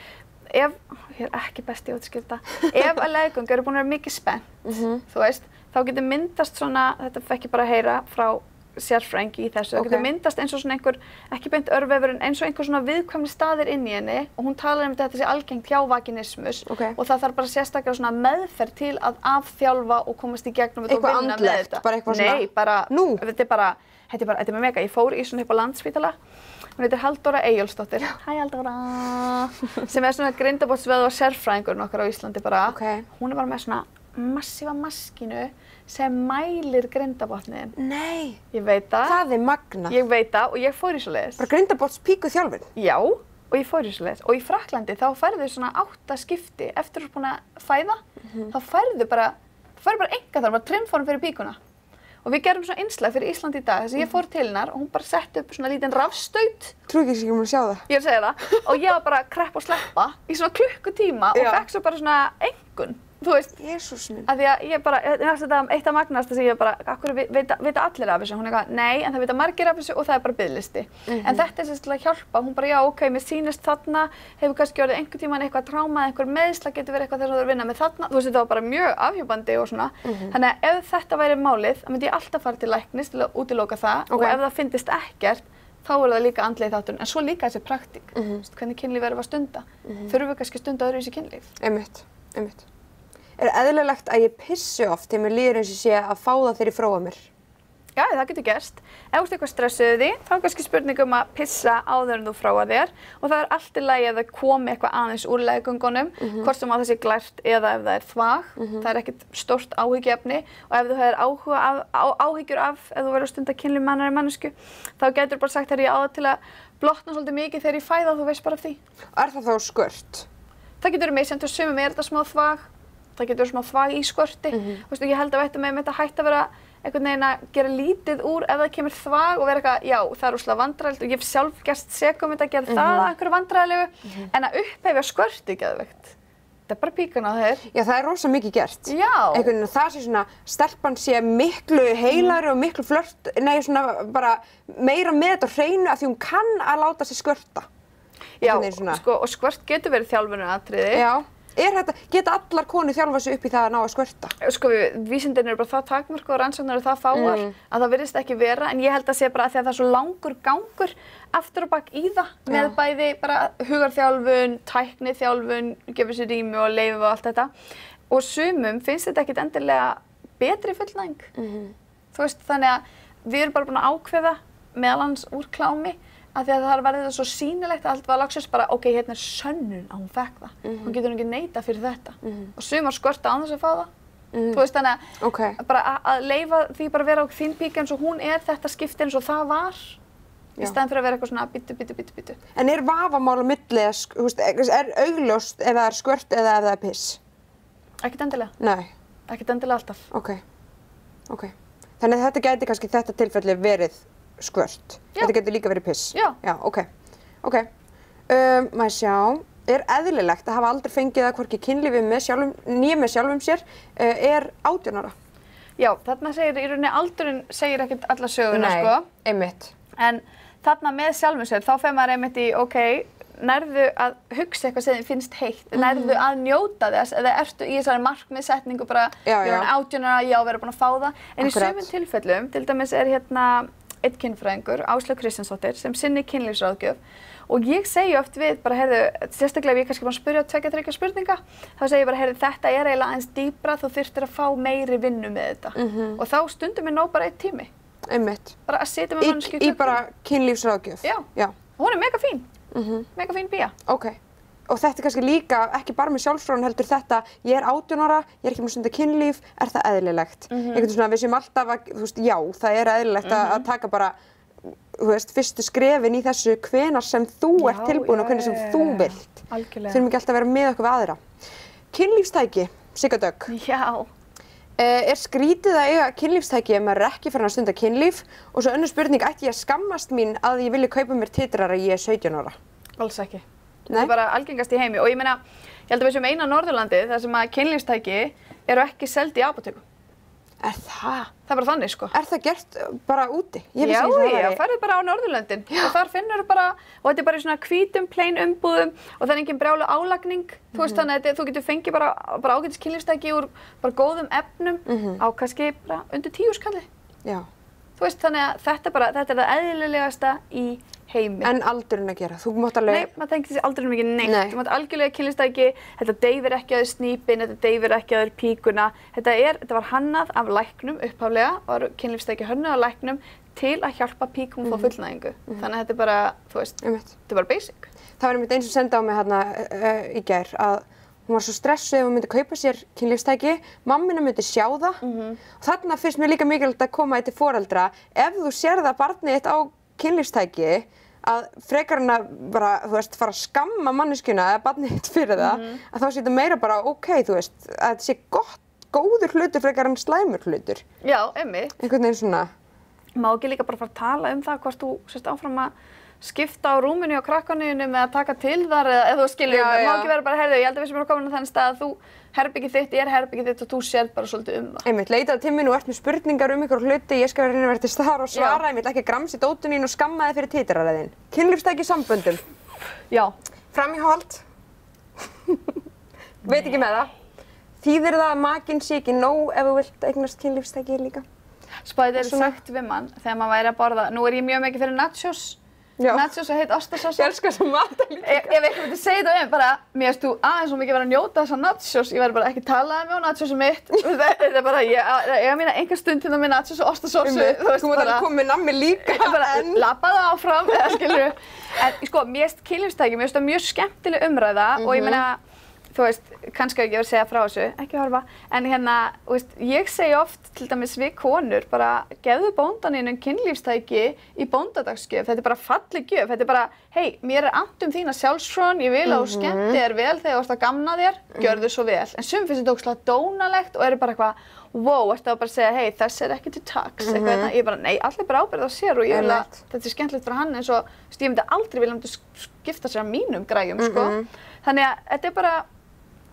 ég er ekki best í að útskýra þetta, ef að leggöng eru búin að vera mikið spennt, þú veist, þá getur myndast svona, þetta fekk ég bara að heyra frá sérfræðingi í þessu, það getur myndast eins og svona einhver, ekki beint örvefur en eins og einhver svona viðkvæmni staðir inn í henni og hún talar um þetta sé algengt hjá vaginismus og það þarf bara sérstaklega svona meðferð til að afþjálfa og komast í gegnum þetta og vinna með þetta. Bara eitthvað svona? Nei, bara, þetta er mega, ég fór í svona upp á Landspítala, hún heitir Halldóra Eyjólfsdóttir, hæ Halldóra, sem er svona grindabotnsvöðva sérfræðingurinn okkar á Íslandi bara, hún er bara með svona massífa maskínu sem mælir grindabotnin. Nei! Ég veit það. Það er magnað. Ég veit það og ég fór í svoleiðis. Bara grindabotnspíku þjálfun? Já, og ég fór í svoleiðis. Og í Frakklandi þá færðu svona 8 skipti eftir þú ert búin að fæða, þá færðu bara enga bara trimform fyrir píkuna. Og við gerum svona innslag fyrir Ísland í dag, þess að ég fór til hennar og hún bara setti upp svona lítinn rafstaut. Trúi ekki að sjá það. Ég er að segja það. Og ég var bara að kreppa og sleppa í svona klukkutíma og fekk svo bara svona engun. Þú veist, Jesús minn. Af því að ég bara, þetta eitt af magnasta sem ég bara, akkur vita allir af þessu, hún er eitthvað, nei, en það vita margir af þessu og það er bara biðlisti. En þetta er sem til að hjálpa, hún bara, já, ok, mér sýnist þarna, hefur kannski orðið einhvern tímann eitthvað tráma, einhver meiðsla, getur verið eitthvað þegar þú þarf að vinna með þarna, þú veist, þetta var bara mjög afhjúpandi og svona. Þannig að ef þetta væri málið, þá myndi ég alltaf fara til læknis til að útiloka það og ef það fyndist ekkert, þá er það líka andlegi þátturinn, en svo líka þessi praktík, hvernig kynlíf erum við að stunda. Þurfum við kannski að stunda öðruvísi kynlíf? Einmitt. Er eðlilegt að ég pissi oft þegar mér líður eins og sé að fá það þegar ég fróa mér? Já, það getur gerst. Ef þú ert eitthvað stressuð því, þá er kannski spurning um að pissa áður en þú fróa þér og það er allt í lagi að það komi eitthvað aðeins úr leggöngunum, hvort sem að það sé glært eða ef það er þvag. Það er ekkert stórt áhyggjuefni og ef þú hefur áhyggjur af, ef þú verður að stunda kynlíf með annarri manneskju, þá getur bara sagt þegar ég á það til að blotna svolítið mikið þegar ég fæða og þú veist bara af því. Er það þá skört? Það getur verið misjafnt, sumum er þetta smá þvag. Það getur smá þvag í skörti. Veistu, ég held að við ættum með þetta hægt að vera einhvern veginn að gera lítið úr ef það kemur þvag og vera eitthvað, já, það er rosalega vandræðilegt og ég hef sjálf gerst sek um þetta að gera það að einhverju vandræðilegu, en að upphefja skörti geðveikt. þetta er bara píkan á þér. Já, það er rosa mikið gert. Já. Einhvern veginn það sé svona, stelpan sé miklu heilari og miklu svona bara meira með þetta á hreinu af því hún kann að láta sig skvörta. Já, sko, og skvört getur verið þjálfunaratriði. Já. Geta allar konur þjálfa sig upp í það að ná að skvörta? Sko, vísindin eru bara það takmörk og rannsóknir eru það fáar að það virðist ekki vera, en ég held að sé bara að því að það er svo langur gangur aftur og bak í það með bæði bara hugarþjálfun, tækniþjálfun, gefur sér rými og leyfi og allt þetta. Og sumum finnst þetta ekkert endilega betri fullnæging. Þú veist, þannig að við erum bara búin að ákveða meðal annars úr klámi að því að það verður það svo sýnilegt að allt var loksins bara, ok, hérna er sönnun að hún fekk það. Hún getur ekki neitað fyrir þetta. Og sumar skvörta án þess að fá það. Þú veist, þannig að bara að leyfa því bara vera á þín píka eins og hún er þetta skipti eins og það var. Í staðinn fyrir að vera eitthvað svona bítu. En er vafamál á milli, er augljóst ef það er skvört eða ef það er piss? Ekkert endilega. Nei. Ekkert endilega alltaf. Ok. Þannig að þetta gæti kannski þetta tilfelli verið skvört. Þetta getur líka verið piss. Já. Já, ok. Maður sjá, er eðlilegt að hafa aldrei fengið að hvorki kynlífi með sjálfum sér, er 18 ára? Já, þarna segir í rauninni aldurinn segir ekkert alla söguna, sko. Nei, einmitt. En þarna með sjálfum sér, þá fer maður einmitt í, ok, nærðu að hugsa eitthvað sem þið finnst heitt, nærðu að njóta þess, eða ertu í þessari markmiðssetningu bara, ég er 18 ára, ég á að vera búin að fá það. En í sumum tilfellum, til dæmis er hérna einn kynfræðingur, Áslaug Kristjánsdóttir, sem sinnir kynlífsráðgjöf og ég segi oft við bara, heyrðu, sérstaklega ef ég kannski búin að spyrja 2-3 spurninga, þá segi ég bara, heyrðu, þetta er eiginlega aðeins dýpra, þú þurftir að fá meiri vinnu með þetta. Og þá stundum við nóg bara 1 tími. Einmitt. Bara að sitja með manneskju í bara kynlífsráðgjöf? Já. Og hún er mega fín. Mega fín bía. Ok. Og þetta er kannski líka, ekki bara með sjálfsfróun heldur þetta, ég er 18 ára, ég er ekki með stunda kynlíf, er það eðlilegt? Einhvern svona við séum alltaf að, þú veist, já, það er eðlilegt að taka bara, þú veist, fyrstu skrefin í þessu hvenær sem þú ert tilbúin og hvenær sem þú vilt. Algjörlega. Þurfum ekki alltaf að vera með okkur við aðra. Kynlífstæki, Sigga Dögg. Já. Er skrítið að eiga kynlífstæki ef maður er ekki farin að stunda kynlíf? Og svo önnur spurning, ætti ég að skammast mín að ég vilji kaupa mér titrara ég er 17 ára? Alls ekki. Þetta er bara algengast í heimi og ég meina, ég held að við séum eina Norðurlandi þar sem að kynlífstæki eru ekki seld í apótekum. Er það? Það er bara þannig, sko. Er það gert bara úti? Já, ferðu bara á Norðurlöndin og þar finnur bara, og þetta er bara í svona hvítum, plain umbúðum og það er engin brjálu álagning. Þú veist þannig að þú getur fengið bara ágætis kynlífstæki úr bara góðum efnum á kannski bara undir 10 skalli. Já. Þú veist þannig að þetta er það eðlilegasta í heimi. En aldurinn að gera, þú mátt alveg... Nei, maður tengir þessi aldurinn mikið neitt. Þú mátt algjörlega kynlífstæki, þetta deyfir ekki að þér snípinn, þetta deyfir ekki að þér píkuna. Þetta var hannað af læknum upphaflega, var kynlífstæki hannað af læknum til að hjálpa píkum frá fullnægingu. Þannig að þetta er bara, þú veist, þetta er bara basic. Það var einmitt eins og senda á mig hérna í gær að hún var svo stressuð ef hún myndi kaupa sér kynlífstæki, mammina myndi sjá það. Og þarna finnst mér líka mikilvægt að koma til foreldra, ef þú sérð að barnið þitt á kynlífstæki, að frekar en að bara, þú veist, fara að skamma manneskjuna eða barnið þitt fyrir það, að þá sé þetta meira bara, ok, þú veist, að þetta sé góður hlutur frekar en slæmur hlutur. Já, einmitt. Einhvern veginn svona. Má ekki líka bara fara að tala um það hvort þú sést áfram að skipta á rúminu á krakkaníinu með að taka til þar eða þú skilur, það má ekki vera bara, heyrðu, ég held að við sem erum komin á þennan stað að þú herbergið þitt er herbergið þitt og þú sér bara svolítið um það. Einmitt, leitaðu til mín og ert með spurningar um ykkur hluti, ég skal reyna að vera til staðar og svara, einmitt ekki gramsi dótun þín og skamma þig fyrir titraraðinn. Kynlífstæki í samböndum. Já. Framhjáhald. Veit ekki með það. Þýðir það að makinn sé ekki nóg ef þú vilt eignast kynlífstæki líka? Spæðið er sagt við mann þegar maður væri að borða, nú er ég mjög mikið fyrir nachos. Nachos að heit ostasósa. Ég elskar þessa matarlíka. Ef eitthvað myndi segja þetta bara, mér veist þú aðeins svo mikið verið að njóta þessa nachos, ég verði bara ekki talaði með á nachosum mitt. Þetta er bara, ég eiga mína einhver stund hérna með nachos og ostasósu. Þú mátt alveg koma með nammi líka. Labbaðu áfram, eða skilur. En sko, mér finnst kynlífstæki, mér finnst það mjög skemmtileg umræða og ég meina, þú veist, kannski ekki verið að segja frá þessu, ekki horfa, en hérna, þú veist, ég segi oft til dæmis við konur bara gefðu bóndaninn kynlífstæki í bóndadagsgjöf, þetta er bara falleg gjöf, þetta er bara, hei, mér er annt um þína sjálfsfrón, ég vil að þú skemmti þér vel þegar þú ert að gamna þér, gjörðu svo vel, en sum finnst þetta ógeðslega dónalegt og eru bara eitthvað, wow, ertu að bara segja, hei, þess er ekki til taks, eitthvað, ég bara, nei, allir bara ábyrgð á sér og ég vil að þetta er skemmtilegt fyrir hann eins og, þú veist, ég myndi aldrei vilja skipta sér af mínum græjum, sko, þannig að þetta er bara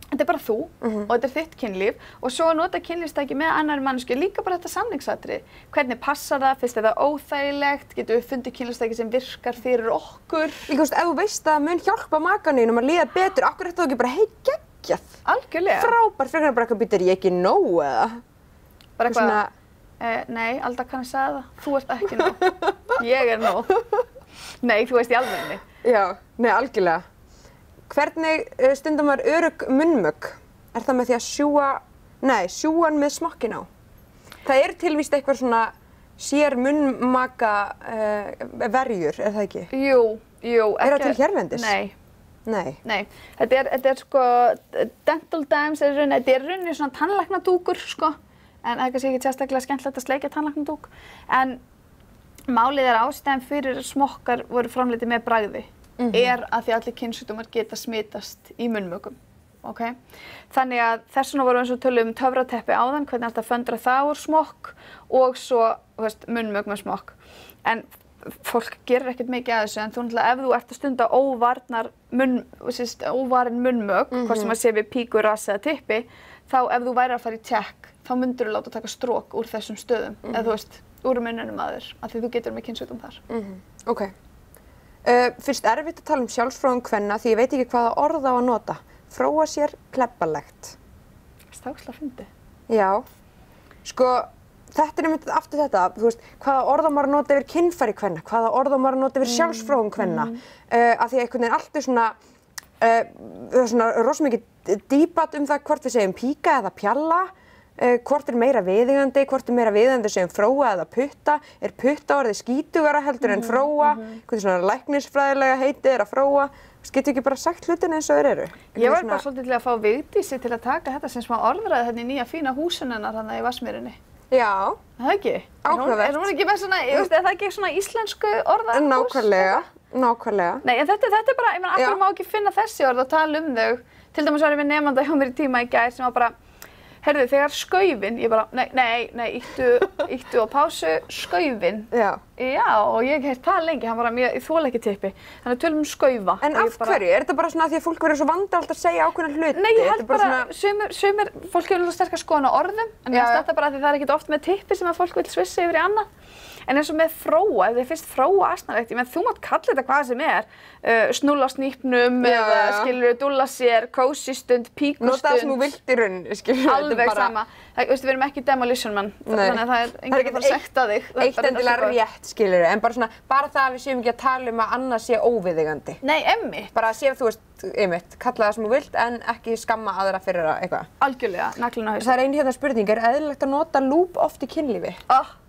þetta er bara þú og þetta er þitt kynlíf og svo að nota kynlífstæki með annarri manneskju líka bara þetta samningsatriði. Hvernig passar það? Finnst þér það óþægilegt? Getum við fundið kynlífstæki sem virkar fyrir okkur? Líka, ef þú veist að það mun hjálpa makanum að líða betur, akkur er þetta ekki bara geggjað? Algjörlega. Frábært, frekar bara eitthvað býtur ég ekki nóg eða? Bara eitthvað, nei, Alda kann að segja það. Þú ert ekki nóg. Ég er nóg. Nei, þú veist í alvörunni. Já, nei, algjörlega. Hvernig stundar maður örugg munnmök? Er það með því að sjúga hann með smokkinn á? Það er tilvíst eitthvað svona sér munnmaka verjur, er það ekki? Jú. Er það til hérlendis? Nei. Þetta er sko, dental dams þetta er í rauninni svona tannlæknadúkur sko, en það er kannski ekki sérstaklega skemmtilegt að sleikja tannlæknadúk. En málið er ástæðan fyrir smokkar voru framleiddir með bragði. Er að því allir kynsjúkdómar geta smitast í munnmökum, okay? Þannig að þess vegna vorum við eins og tölum töfrateppi áðan, hvernig alltaf föndra það úr smokk og svo, munnmök með smokk. En fólk gerir ekkert mikið að þessu, en þú náttúrulega ef þú ert að stunda óvarin munnmök, hvort sem að sé við píku, rassi eða tippi, þá ef þú væri að fara í tékk, þá myndir þú láta taka strók úr þessum stöðum, eða þú veist, úr munnunum að þér, af því þú getur með kynsjúkdóm þar. Ok. Fyrst erfitt að tala sjálfsfróun kvenna því ég veit ekki hvaða orð á að nota. Fróa sér klebbalegt. Stákslega fyndið. Já. Sko, þetta er einmitt aftur þetta, þú veist, hvaða orð á maður að nota yfir kynfæri kvenna, hvaða orð á maður að nota yfir sjálfsfróun kvenna. Af því einhvern veginn allt er svona rosa mikið dýbat það hvort við segjum píka eða pjalla. Hvort er meira viðeigandi, segjum fróa eða putta, er putta orðið skítugara heldur en fróa, hvernig svona læknisfræðilega heitið er að fróa, getur ekki bara sagt hlutina eins og þeir eru? Ég var bara svolítið til að fá Vigdísi til að taka þetta sem smá orðræði hérna í nýja fína húsinu hennar þarna í Vatnsmýrinni. Já. Það ekki? Áhugavert. Er hún ekki með svona, er það ekki svona íslensku orðahús? Nákvæmlega. Nei, en þetta er bara, ég meina, af hverju má ekki finna þessi orð og tala þau? Til dæmis var ég með nemanda hjá mér í tíma í gær sem var bara, heyrðu, þegar skaufin, ég bara, nei, íttu á pásu, skaufin. Já, og ég hef heyrt það lengi, hann bara, ég þola ekki tippi. Þannig að tölum skaufa. En af hverju? Er þetta bara svona því að fólk verður svo vandræðalegt að segja ákveðna hluti? Nei, ég held bara, sumir, fólk hefur náttúrulega sterkar skoðun á orðum, en þetta bara því það er ekkert oft með tippi sem að fólk vil svissa yfir í annað. En eins og með fróa, ef þið finnst fróa asnalegt, ég menn þú mátt kalla þetta hvað sem er, snulla á snípnum eða skilur dúlla sér, kósí stund, píkustund. Nota það sem þú vilt í raun, skilur. Alveg sama. Við erum ekki demolition mann, þannig að það er enginn að fara að sekta þig. Eitt endilega rétt, skilur, en bara það að við séum ekki að tala að annað sé óviðeigandi. Nei, einmitt. Bara að séu, þú veist, einmitt, kalla það sem þú vilt en ekki skamma aðra fyrir eitthvað. Algjörlega, naglinn á hausinn. Það er ein hérna spurning, er eðlilegt að nota lúb oft í kynlífi?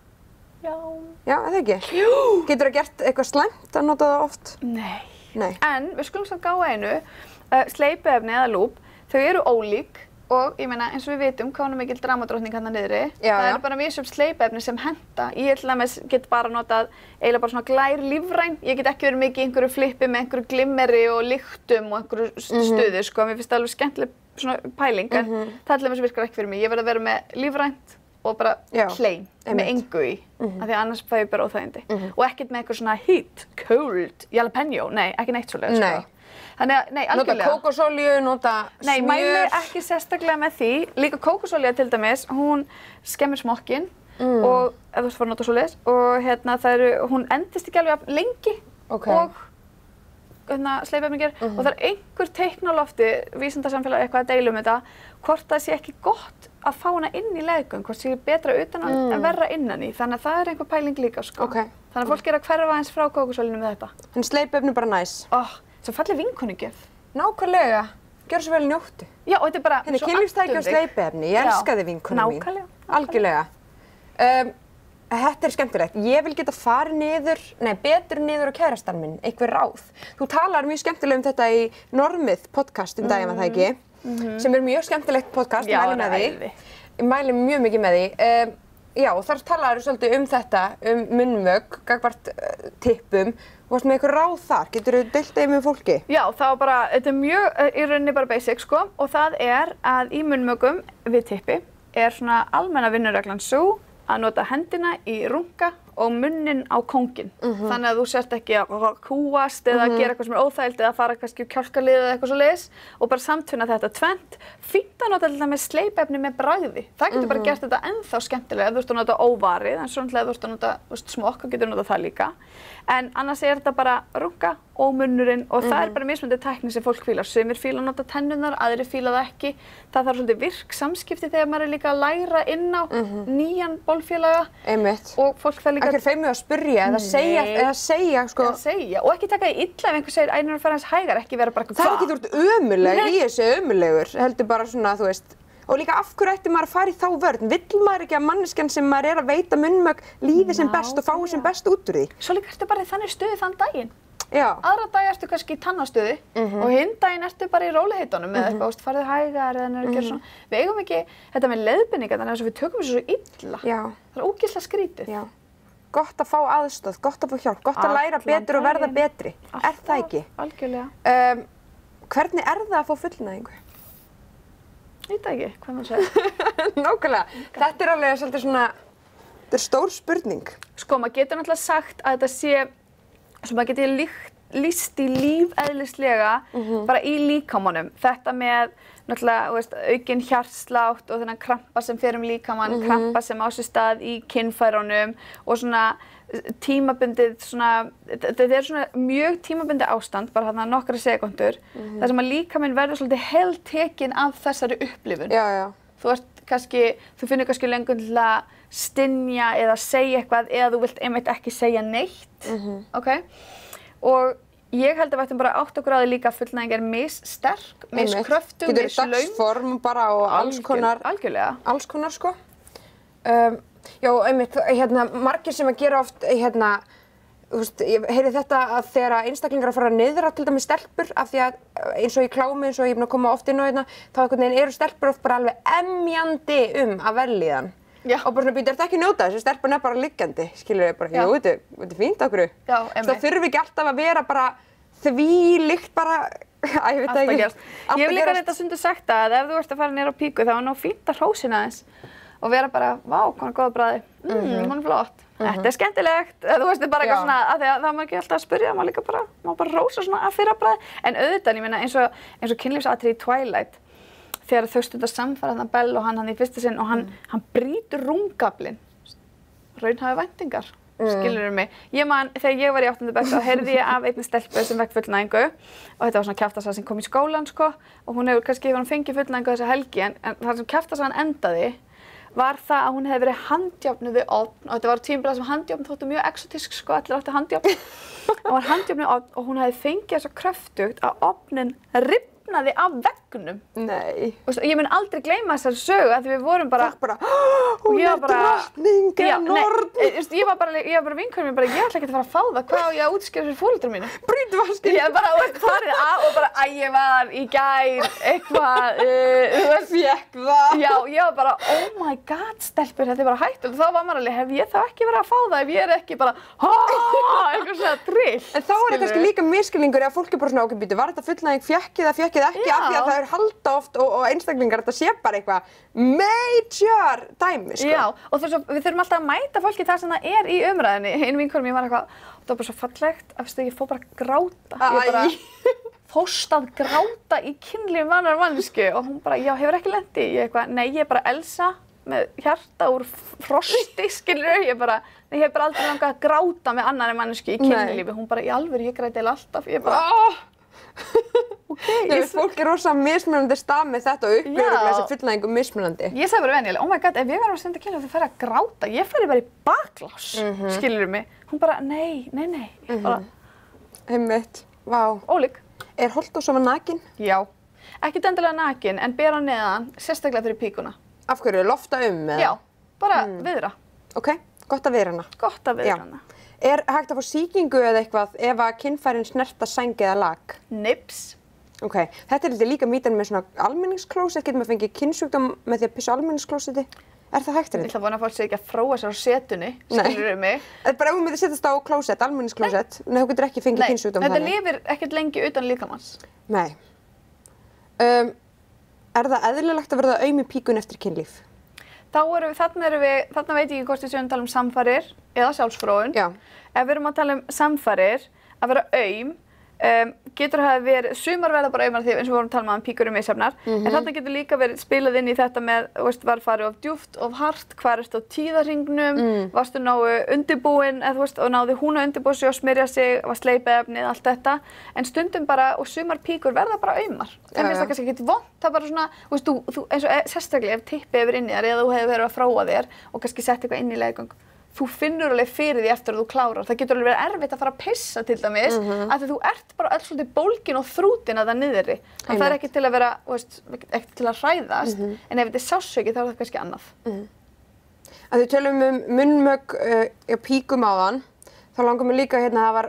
Já, er það ekki? Jú! Getur það gert eitthvað slæmt að nota það oft? Nei. En við skulum samt gá einu, sleipiefni eða lúb, þau eru ólík og ég meina eins og við vitum hvað hún er mikil dramadrottning hérna niðri. Það eru bara misjöfn sleipiefni sem henta. Ég til dæmis get bara notað eiginlega bara svona glær lífræn. Ég get ekki verið mikið í einhverju flippi með einhverju glimmeri og lyktum og einhverju stuði, sko. Mér finnst það alveg skemmtileg svona pæling, en það til dæmis virkar ekki fyrir mig. Ég verð að vera með lífrænt og bara plain, með engu í, af því að annars fæ ég bara óþægindi. Og ekkert með eitthvað svona heat, cold, jalapeno, nei, ekki neitt svoleiðis, sko. Þannig að, nei, algjörlega. Nota kókosolíu, nota smjör. Nei, mæli ekki sérstaklega með því. Líka kókosolía til dæmis, hún skemmir smokkinn og ef þú fara að nota svoleiðis og hérna hún endist ekki alveg lengi og sleipefni gerir og það er einhver teikn á lofti, vísindasamfélag eitthvað að deila þetta, hvort það sé ekki gott að fá hana inn í leggöng, hvort sé betra utan en verra innan í, þannig að það er einhver pæling líka, sko. Þannig að fólk er að hverfa eins frá kókosolíunum með þetta. En sleipefni bara næs. Svo falleg vinkonugjöf. Nákvæmlega. Gjör svo vel njóttu. Já, og þetta er bara svo kynlífstæki og sleipefni. Ég elska þig vinkonu mín. Nákvæmlega. Algjörlega. Þetta er skemmtilegt. Ég vil geta farið betur niður á kærastan minn, einhver ráð. Þú talar mjög skemmtilega þetta í Normið podcast daginn, var það ekki? Sem er mjög skemmtilegt podcast, ég mæli með því. Ég mæli mjög mikið með því. Já, þar talar svolítið þetta, munnmök, gagnvart tippum. Þú varst með einhver ráð þar, getur þú deilt þeim með fólki? Já, það var bara, þetta er mjög, í rauninni bara basic, sko. Og það er að í munnmökum við tippi er svona almenna vinnureglan sú að nota hendina í runga og munnin á kónginn. Þannig að þú sért ekki að kúast eða gera eitthvað sem er óþægilt eða fara kannski úr kjálkalið eða eitthvað svoleiðis og bara samtvinna þetta tvennt. Fínt að nota til dæmis sleipefni með bragði. Það getur bara gert þetta ennþá skemmtilega ef þú ert að nota óvarið, en svona ef þú ert að nota smokk, þá getur þú nota það líka. En annars er þetta bara runga og munnurinn og það er bara mismunandi tækni sem fólk fílar. Sumir fíla að nota tennurnar, aðrir fíla það ekki. Það þarf svolítið virk samskipti þegar maður er líka að læra inn á nýjan bólfélaga. Einmitt. Og fólk það líka... Ekki feimið að spyrja eða segja, sko... Eða segja. Og ekki taka því illa ef einhver segir að einhvern fara hans hægar, ekki vera bara Það er ekki þú ert ömuleg í þessu ömulegur, heldur bara svona, þú veist. Og líka af hverju ætti maður að fara í þá vörn? Vill maður ekki að manneskjan sem maður er að veita munnmök líði sem best og fái sem best út úr því? Svo líka ertu bara í þannig stöðu þann daginn. Já. Aðra dag ertu kannski í tannastöðu og hinn daginn ertu bara í róliheitunum eða eitthvað, farðu hægar eða að gera svona. Við eigum ekki þetta með leiðbeiningar þannig að við tökum þessu svo illa. Já. Það er ógeðslega skrítið. Já. Gott að fá aðstoð, gott að fá hjálp, gott að læra betur og verða betri. Er það ekki? Algjörlega. Hvernig er það að fá fullnægingu? Ég veit ekki, hvað maður segir. Nákvæmlega. Þetta er alveg svolítið svona, þetta er stór spurning. Sko, maður getur náttúrulega sagt að þetta sé, svo maður getur lýst í lífeðlislega bara í líkamanum. Þetta með náttúrulega, þú veist, aukinn hjartslátt og þennan krampa sem fer líkamann, krampa sem á sér stað í kynfærunum og svona tímabundið svona, þetta er svona mjög tímabundið ástand, bara þarna nokkra sekúndur, þar sem að líkaminn verður svolítið heltekinn af þessari upplifun. Já, já. Þú finnur kannski löngun til að stynja eða segja eitthvað eða þú vilt einmitt ekki segja neitt, ok? Og ég held að við ættum bara átt okkur á því líka að fullnæging er missterk, miskröftug, mislaung. Getur dagsform bara og alls konar. Algjörlega. Alls konar, sko. Já, einmitt, margir sem að gera oft, þú veist, ég heyri þetta að þegar einstaklingar að fara niður á til dæmis stelpur af því að eins og í klámi, eins og ég er búin að koma oft inn á þá einhvern veginn eru stelpur oft bara alveg emjandi að vellíðan. Já. Og bara svona býta, ertu ekki að njóta þessu, stelpun er bara liggjandi, skilur við bara, jú, þetta er fínt okkur. Já, einmitt. Það þurfi ekki alltaf að vera bara þvílíkt bara, ég veit ekki. Ég hef líka þetta stundu sagt að ef þú ert að fara niður á píku þá er nóg fínt að hrósina aðeins og vera bara, vá, hvað góða bragði, hún er flott, þetta er skemmtilegt, þú veist, bara eitthvað svona, af því að það má ekki alltaf að spyrja, má bara hrósa svona að fyrra bragði, en auðvitað, ég meina, eins og kynlífsatriði í Twilight, þegar þau stundar samfara þarna Belle og hann í fyrsta sinn og hann brýtur rúmgaflinn, raunhæfi væntingar, skilurðu mig. Ég man, þegar ég var í 8. bekk þá heyrði ég af einni stelpu sem fekk fullnægingu og þetta var svona kjaftasaga sem kom í skólann, sko, og hún hefur kannski fengið fullnægingu þessa helgi, en það sem kjaftasagan endaði var það að hún hefði verið handjárnuð við ofn og þetta var tímabil sem handjárn þóttu mjög exotísk, sko, allir áttu handjárn. Það var handjárn við ofn og hún hefði fengið þessa kröftugt að ofnin rifnaði af veggnum. Nei. Og ég mun aldrei gleyma þessari sögu af því við vorum bara... Fólk bara, hún er drottning norn. Ég var bara vinkonum mér, ég ætla ekki að fara að fá það, hvað á ég að útskýra fyrir foreldrum mínu? Brýtvaskinn. Ég bara, farið að og bara, ég var í gær, eitthvað, Fékk það. Já, ég var bara, oh my god, stelpur, þetta er bara hættulegt. Þá var maður alveg, hef ég þá ekki verið að fá það ef ég er ekki bara, eitthvað svona drill. En þá er kannski líka misskilningur að fólk er bara svona, ok, býtu, var þetta fullnæging, fékk ég það ekki, af því að það er halda oft og einstaklingar þetta sé bara eitthvað major dæmi, sko. Já, og við þurfum alltaf að mæta fólki það sem það er í umræðinni. Einu vinkonum, ég var eitthvað, það var bara svo fallegt, ég fór bara að gráta. Ég bara fórst að gráta í kynlífi annarrar manneskju og hún bara, já, hefur ekki lent í? Ég eitthvað, nei, ég er bara Elsa með hjarta úr frosti, skilurðu, ég hef bara aldrei langað að gráta með annarri mannesku í kynlífi. Hún bara, í alvöru, ég græti alltaf, ég bara, Fólk er rosa mismunandi stað með þetta og upplifir þessi fullnægingu mismunandi. Ég sagði bara venjulega, oh my god, ef við verðum að stunda kynlífi þú færi að gráta, ég færi bara í baklás, skilurðu mig. Hún bara, nei, bara... Einmitt, vá. Ólík. Er hollt að sofa nakin? Já. Ekkert endilega nakin, en bera neðan, sérstaklega fyrir píkuna. Af hverju, lofta eða? Já, bara viðra. Ok, gott að viðra hana. Gott að viðra hana. Er hægt að fá sýkingu eða eitthvað ef að kynfærin snerta sæng eða lag? Nips. Ok, þetta er líka mýtan með svona almenningsklósett, getur maður fengið kynnsjúkdóm með því að pissa á almenningsklósetti? Er það hægt? Ég ætla að vona að fólk sé ekki að fróa sér á setunni, skilurðu mig. Það er bara ef þú myndir setjast á klósett, almenningsklósett, en þú getur ekki fengið kynnsjúkdóm þannig. Þetta lifir ekkert lengi utan líkamans. Nei. Er það eðlilegt að verða aum í píkun eftir kynlíf? þarna veit ég ekki hvort við séum að tala um samfarir eða sjálfsfróun. Já. Ef við erum að tala um samfarir, að vera aum, getur það verið, sumar verða bara aumar því eins og við vorum að tala um píkur misjafnar, en þarna getur líka verið spilað inn í þetta með, var farið of djúpt, of hart, hvað ertu á tíðahringnum, varstu nógu undirbúin, og náði hún að undirbúa sig og smyrja sig, var sleipefnið, allt þetta, en stundum bara, og sumar píkur verða bara aumar. Það finnst það kannski ekki vont, það er bara svona, þú eins og sérstaklega ef tippi hefur inn í þér eða þú hefur verið að fróa þér og kannski sett eitthvað inn í leggöng. Þú finnur alveg fyrir því eftir að þú klárar. Það getur alveg verið erfitt að fara að pissa til dæmis, af því þú ert bara öll svolítið bólgin og þrútin að það niðri. Það er ekki til að vera, ekki til að hræðast, en ef þetta er sársauki þá er það kannski annað. Að við tölum munnmök píkum áðan, þá langar mér líka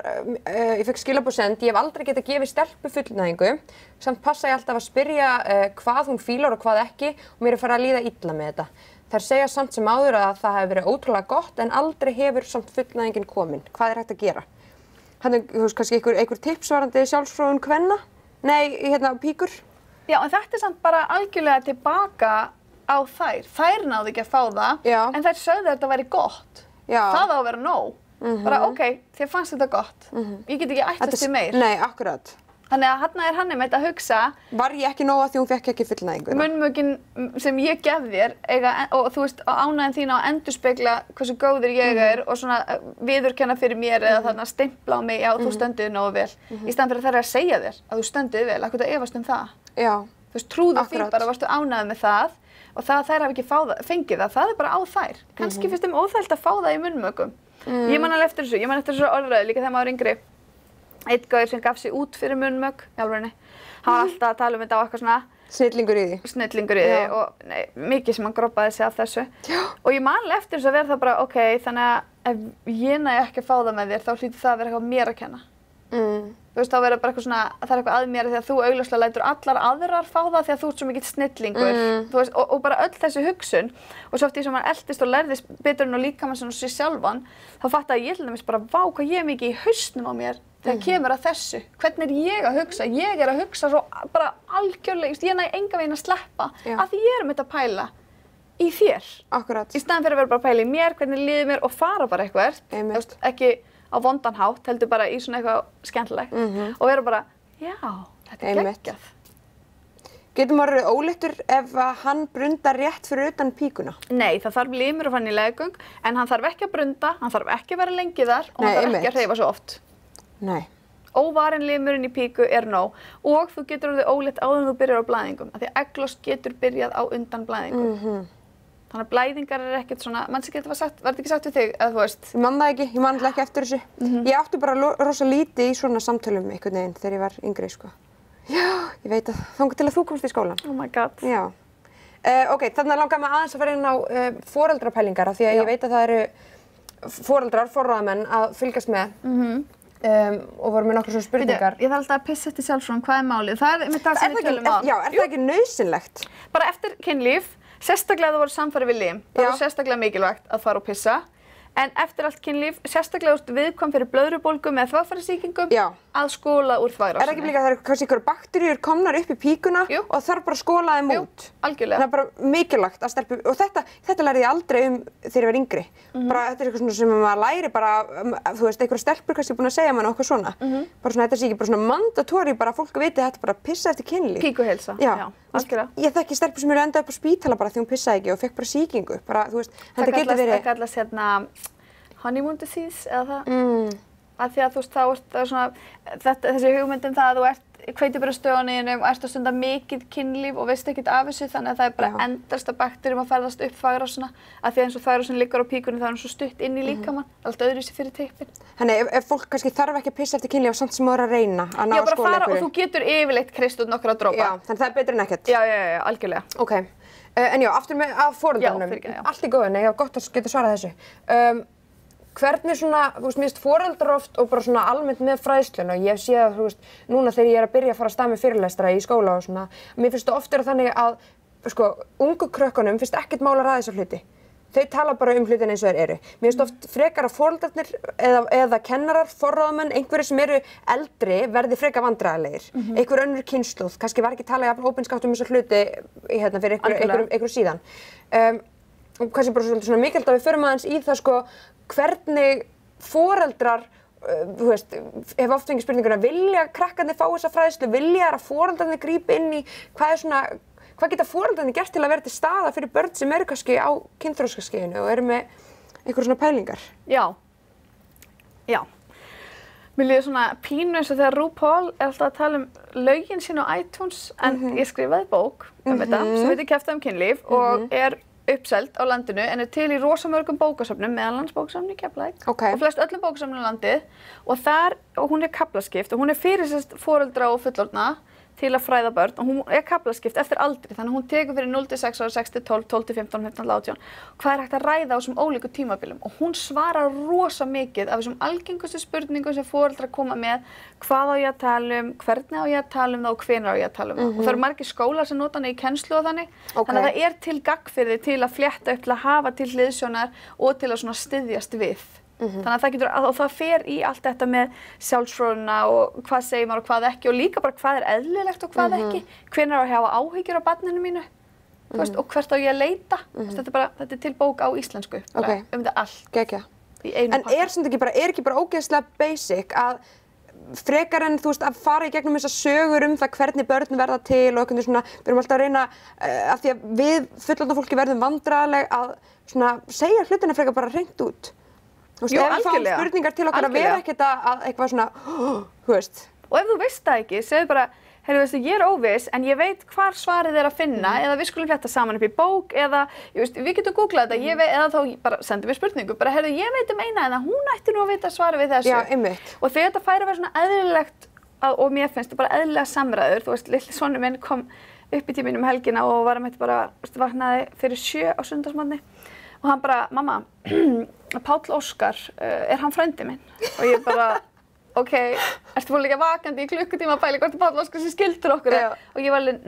ég fekk skilaboð send, ég hef aldrei getað gefið stelpu fullnægingu, samt passa ég alltaf að spyrja hvað hún fílar og hvað ekki og mér er farið að líða illa með þetta. Þær segja samt sem áður að það hefur verið ótrúlega gott en aldrei hefur samt fullnægingin komin. Hvað er hægt að gera? Þú veist kannski einhver tips varandi sjálfsfróun kvenna? Nei, píkur? Já, en þetta er samt bara algjörlega tilbaka á þær. Þær náðu ekki að fá það, en þær sögðu að þetta væri gott. Það á að vera nóg. Bara þér fannst þetta gott. Ég get ekki ætlast til meir. Nei, akkurat. Þannig að þarna er hann einmitt að hugsa. Var ég ekki nóg að því hún fekk ekki fullnægingu? Munnmökin sem ég gef þér og þú veist ánægðin þín á að endurspegla hversu góður ég er og svona viðurkenna fyrir mér eða þarna stimpla á mig, já þú stönduð nógu vel. Í staðan fyrir þær að segja þér að þú stönduð vel, akkur þú efast það. Já. Þú veist, trúðu því bara, varstu ánægð með það og það að þær hafi ekki fengið það er bara á þær. Kannski finnst þeim óþægilegt að fá það í munnmökum. Ég man alveg eftir þessu orðræðu líka þegar maður var yngri. Einn gaur sem gaf sig út fyrir munnmök í alvörunni. Hann var alltaf að tala um þetta á eitthvað svona snillingur í því. Snillingur í því og mikið sem hann groppaði sig af þessu. Og ég man alveg eftir þess að vera það bara þannig að ef ég næ ekki að fá það með þér þá hlýtur það að vera eitthvað mér að kenna. Þú veist, þá verður bara eitthvað svona, það er eitthvað að mér því að þú augljóslega lætur allar aðrar fá það því að þú ert svo mikill snillingur. Þú veist, og bara öll þessi hugsun og svo eftir því sem hann eldist og lærðist betur og líkamann sem sig sjálfan, þá fattaði ég til dæmis bara vá hvað ég er mikið í hausnum á mér þegar kemur að þessu. Hvernig er ég að hugsa? Ég er að hugsa svo bara algjörlega, ég næ engan veginn að sleppa af því ég er að pæla í þér. Akkurat. Í staðan fyrir að vera bara að pæla í mér, hvernig líður mér og fara bara eitthvað, ekki á vondan hátt, heldur bara í svona eitthvað skemmtilegt og vera bara, já, þetta er geggjað. Getur maður verið óléttur ef hann brundar rétt fyrir utan píkuna? Nei, það þarf limur að fara í leggöng, en hann þarf ekki að brunda, hann þarf ekki að vera lengi þar og hann þarf ekki að hreyfa svo oft. Nei. Óvarinn limurinn í píku er nóg og þú getur orðið ólétt áður en þú byrjar á blæðingum, af því að egglos getur byrjað á undan blæðingum. Þannig að blæðingar er ekkert svona, mann sem getur var þetta ekki sagt við þig, eða þú veist? Ég man það ekki, ég man ekki eftir þessu. Ég átti bara rosa lítið í svona samtölum einhvern veginn þegar ég var yngri, sko. Já, ég veit að þangað til að þú komst í skólann. Oh my god. Já. Þannig að langar mig aðeins að fara inn á foreldrapælingar, af því að ég veit að það eru foreldrar, forráðamenn að fylgjast með. Og voru með nokkrar svona spurningar. Ég þarf alltaf að pissa eftir sjálfsfróun, hvað er málið? Það er það sem við tölum á. Já, er það ekki nauðsynlegt? Bara eftir kynlíf, sérstaklega þú voru samfari við lim, það er sérstaklega mikilvægt að fara og pissa. En eftir allt kynlíf, sérstaklega viðkvæm fyrir blöðrubólgum eða þvagfærasýkingum, að skóla úr þvagrásinni. Er ekki líka að það eru kannski einhverjar bakteríur komnar upp í píkuna og þarf bara að skóla þeim út? Jú, algjörlega. Það er bara mikilvægt að stelpu, og þetta lærði ég aldrei þegar ég var yngri. Bara þetta er eitthvað sem maður læri bara, þú veist, einhverjar stelpur kannski búin að segja mann og eitthvað svona. Bara svona, þetta sé ekki bara svona mandatóri, bara fólk viti þetta bara pissa eftir kynlíf. Píkuheilsa, já, algjörlega. Ég þekki stelpur sem eru endað upp á spítala bara því hún pissaði ekki og fekk bara sýkingu. Bara, þú veist, þetta getur verið. Það kallast hérna honeymoon disease eða það. Af því að þú veist, þá ert það svona, þessi hugmyndin það að þú ert hveitibrauðsstöðuninum og ert að stunda mikið kynlíf og veist ekkert af þessu, þannig að það er bara endast að bakteríum að ferðast upp þvagrásina. Af því að eins og þvagrásin liggur á píkunni, það er hún svo stutt inn í líkamann, allt öðruvísi fyrir typpin. Þannig ef fólk kannski þarf ekki að pissa eftir kynlíf og samt sem maður að reyna að ná að skóla einhverju. Já, bara fara og þú getur yfirleitt kreist út nokkra dropa. Já, þannig það er betur en ekkert. Já, algjörlega. Ok, en já, aftur með að foreldrunum. Allt í góðu, nei, gott að geta svarað þessu. Hvernig svona, þú veist, mér finnst foreldrar oft og bara svona almennt með fræðsluna og ég sé að, þú veist, núna þegar ég er að byrja að fara af stað með fyrirlestra í skóla og svona, mér finnst það oft vera þannig að, sko, ungu krökkunum finnst ekkert mál að ræða þessa hluti. Þau tala bara hlutin eins og þeir eru. Mér finnst oft frekar að foreldrarnir eða kennarar, forráðamenn, einhverjir sem eru eldri verði frekar vandræðalegir. Einhver önnur kynslóð, kannski var ekki talað jafn ópinskátt þessa hluti fyrir einhverju síðan. og kannski bara svona mikilvægt að við förum aðeins í það sko, hvernig foreldrar, þú veist, hef oft fengið spurninguna, vilja krakkarnir fá þessa fræðslu, vilja að foreldrarnir grípa inn í, hvað geta foreldrarnir gert til að vera til staða fyrir börn sem eru kannski á kynþroskaskeiðinu og eru með einhver svona pælingar? Já. Mér líður svona pínu eins og þegar RuPaul er alltaf að tala lögin sín á iTunes, en ég skrifaði bók þetta sem heitir Kjaftaði kynlíf og er uppseld á landinu en er til í rosamörgum bókasöfnum, meðal annars bókasöfnum í Keflavík og flest öllum bókasöfnum á landið og hún er kaflaskipt og hún er fyrir foreldra og fullorðna til að fræða börn og hún er kaflaskipt eftir aldri þannig að hún tekur fyrir 0-6 ára, 6-12, 12-15, 15-18 hvað er hægt að ræða á þessum ólíku tímabilum og hún svarar rosa mikið af þessum algengustu spurningum sem foreldrar koma með hvað á ég að tala hvernig á ég að tala það og hvenær á ég að tala það og það eru margir skólar sem nota hana í kennslu og þannig þannig að það er til gagn fyrir þig til að flétta upp til að hafa til hliðsjónar og til að svona styðjast við þannig að það getur, og það fer í allt þetta með sjálfsfróðuna og hvað segir maður og hvað ekki og líka bara hvað er eðlilegt og hvað ekki hvenær á að hafa áhyggjur á barninu mínu þú veist, og hvert á ég að leita þetta er til bók á íslensku þetta allt í einu pakka. En er ekki bara ógeðslega basic að frekar en þú veist að fara í gegnum þessar sögur það hvernig börn verða til og eitthvað svona, við erum alltaf að reyna af því að við fullorðna fólki verðum vandræðaleg að svona segja hlutina frekar bara hreint út. Þú veist, ef við fáum spurningar til okkar að vera ekkert að eitthvað svona, þú veist. Og ef þú veist það ekki, segðu bara, heyrðu veistu, ég er óviss en ég veit hvar svarið er að finna eða við skulum fletta saman upp í bók eða, ég veist, við getum googlað þetta, ég veit, eða þá bara sendum við spurningu, bara heyrðu, ég veit eina en hún ætti nú að vita svarið við þessu. Já, einmitt. Og þegar þetta færi að vera svona eðlilegt, og mér finnst þetta bara eðlilega samræður, þú veist, litli sonur minn kom upp í tíminum helgina og var að bara, vaknaði fyrir 7 á sunnudagsmorgni og hann bara, mamma, Páll Óskar, er hann frændi minn? Og ég bara, ok, ertu búin líka vakandi í klukkutíma að pæla hvort Páll Óskar sem skildur okkur? Og ég var alveg,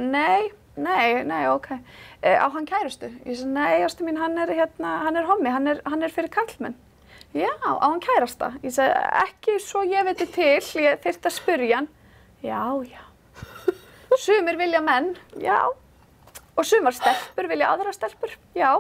nei, ok. Á hann kærustu? Ég sagði, nei, ástu mín, hann er hommi, hann er fyrir karlmenn. Já, á hann kærasta? Ég sagði, ekki svo ég veit til, ég þyrfti að spyrja hann. Já. Sumir vilja menn, já. Og sumar stelpur vilja aðra stelpur, já.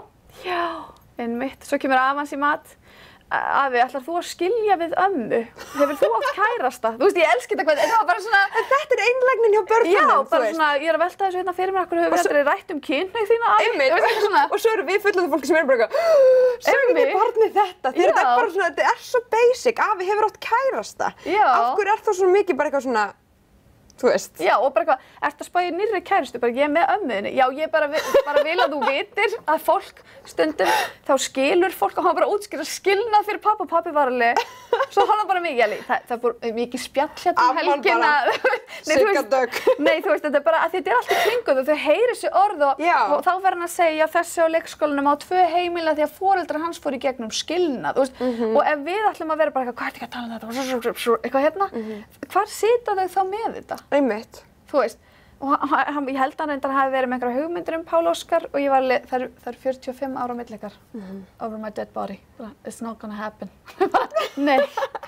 Einmitt, svo kemur afans í mat. Afi, ætlar þú að skilja við ömmu? Hefur þú átt kærasta? Þú veist, ég elski þetta hvað, það var bara svona... En þetta er einlægnin hjá börnunum, þú veist. Já, bara svona, ég er að velta þessu hérna fyrir mér, akkur höfum við aldrei rætt kynhneigð þína, afi? Einmitt, og svo eru við fullorðna fólki sem eru bara eitthvað, segðu barnið þetta, þegar þetta er bara svona, þetta er svo basic, afi hefur átt kærasta. Af hverju er það svo mikið bara eitthvað svona, þú veist? Já, og bara eitthvað, ertu að spá í nýrri kærustu? Bara ég er með ömmuðinni. Já, ég bara vil að þú vitir að fólk stundum, þá skilur fólk og hann bara útskýra skilnað fyrir pappa og pappi var alveg. Svo hann bara mig, það er bara mikið spjall hérna helgina. Siggadögg. Nei, þú veist, þetta er bara, þetta er allt í kringum þau heyrir þessi orð og þá verður hann að segja þessi á leikskólanum á 2 heimila því að foreldrar hans fóru í gegnum skilnað, þú veist, og ef við ætlum að vera bara eitthvað, hvað ertu ekki að tala um þetta, eitthvað hérna, hvar sita þau þá með þetta? Einmitt. Þú veist, og ég held að hann reyndar hafi verið með einhverja hugmyndir Pál Óskar og ég var alveg, það eru 45 ára á milli ykkar. Over my dead body. It's not gonna happen. Nei,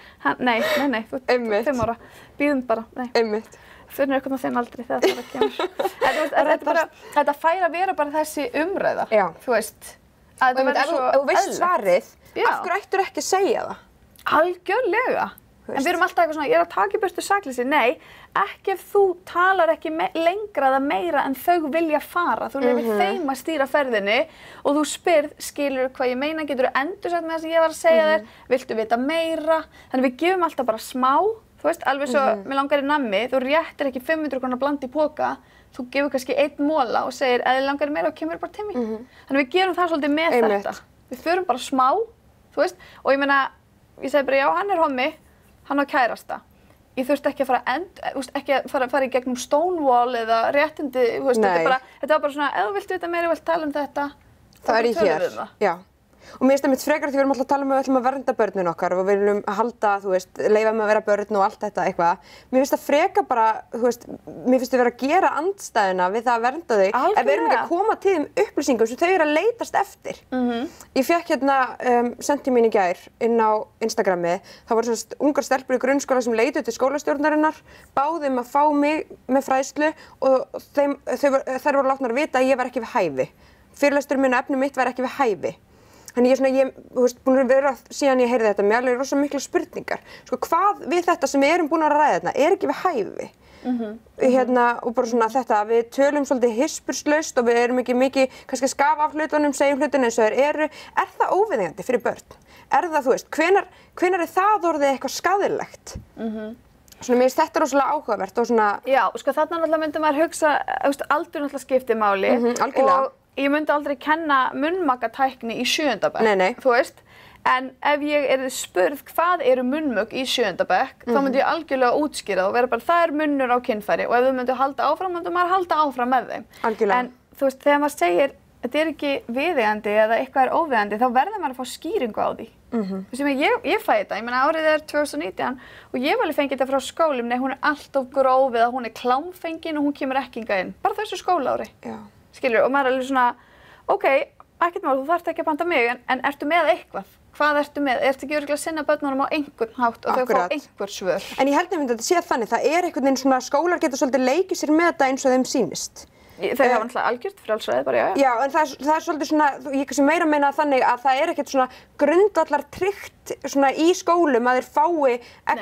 þú ert 5 ára. Bíðum bara, nei. Einmitt. Finnur eitthvað með þinn aldrei þegar það kemur. Þetta fær að vera bara þessi umræða, þú veist. Ef þú veist svarið, af hverju ættirðu ekki að segja það? Algjörlega. En við erum alltaf eitthvað svona, ég er að taka í burtu sakleysi. Nei, ekki ef þú talar ekki lengra eða meira en þau vilja fara. Þú leyfir þeim að stýra ferðinni og þú spyrð, skilur hvað ég meina, getur þú endursagt með það sem ég var að segja þér, viltu vita meira? Þannig við gefum alltaf bara smá, þú veist, alveg svo, mér langar í nammi, þú réttir ekki 500 króna bland í poka, þú gefur kannski 1 mola og segir, ef þið langar í meira og kemur bara til mín. Þannig við gerum það svolítið með þetta. Við förum bara smá, þú veist, og ég meina, ég segi bara, já, hann er hommi. Hann á kærasta. Ég þurfti ekki að fara í gegnum Stonewall eða réttindi, þú veist, þetta var bara svona, ef þú vilt vita meira og vilt tala um þetta, þá er ég hér. Já. Og mér finnst það mitt frekar því við erum alltaf að tala um að við ætlum að vernda börnin okkar og við viljum halda, þú veist, leyfa þeim að vera börn og allt þetta eitthvað. Mér finnst það frekar bara, þú veist, mér finnst við vera að gera andstæðuna við það að vernda þau ef við erum ekki að koma til þeim upplýsingum sem þau eru að leitast eftir. Ég fékk hérna sendið mín í gær inn á Instagrami, það voru svona ungar stelpur í grunnskóla sem leituðu til skólastjórnarinnar, báðu að fá mig með fræðslu og þær voru látnar að vita að ég var ekki við hæfi. fyrirlestur minn og efni mitt væri ekki við hæfi. Þannig þú veist, búin að vera síðan ég heyrði þetta, mér alveg rosa mikla spurningar. Sko, hvað við þetta sem við erum búin að ræða þarna er ekki við hæfi? Og bara svona þetta, við tölum svolítið hispurslaust og við erum ekki mikið kannski að skafa af hlutunum, segjum hlutin eins og þeir eru. Er það óviðeigandi fyrir börn? Er það, þú veist, hvenær er það orðið eitthvað skaðilegt? Svona, mér finnst þetta rosalega áhugavert og svona... Já, sko þarna náttúrulega myndi maður hugsa, aldur náttúrulega skiptir máli. Algjörlega. Og ég myndi aldrei kenna munnmakatækni í 7. bekk. Nei. Þú veist? En ef ég yrði spurð hvað eru munnmök í 7. bekk, þá myndi ég algjörlega útskýra og vera bara það er munnur á kynfæri og ef þau myndu halda áfram, myndi maður halda áfram með þeim. Algjörlega. En þú veist, þegar maður segir þetta er ekki viðeigandi eða eitthvað er óviðeigandi, þá verður maður að fá skýringu á því. Þú veist, ég fæ þetta, ég meina árið er 2019 og ég var alveg fengið þetta frá skólum, nei hún er alltof gróf eða hún er klámfengin og hún kemur ekki hingað inn, bara þessu skólaári. Já. Skilur, og maður er alveg svona, ok, ekkert mál, þú þarft ekki að panta mig, en ertu með eitthvað? Hvað ertu með? Ertu ekki örugglega að sinna börnunum á einhvern hátt og þau fá einhver svör? En ég held nefnilega að þetta sé þannig, það er einhvern veginn svona, skólar geta svolítið leikið sér með þetta eins og þeim sýnist. Þau hafa náttúrulega algjört frjálsræði bara, já. Já, en það er svolítið svona, ég kannski meira meina þannig að það er ekkert svona grundvallar tryggt svona í skólum að þeir fái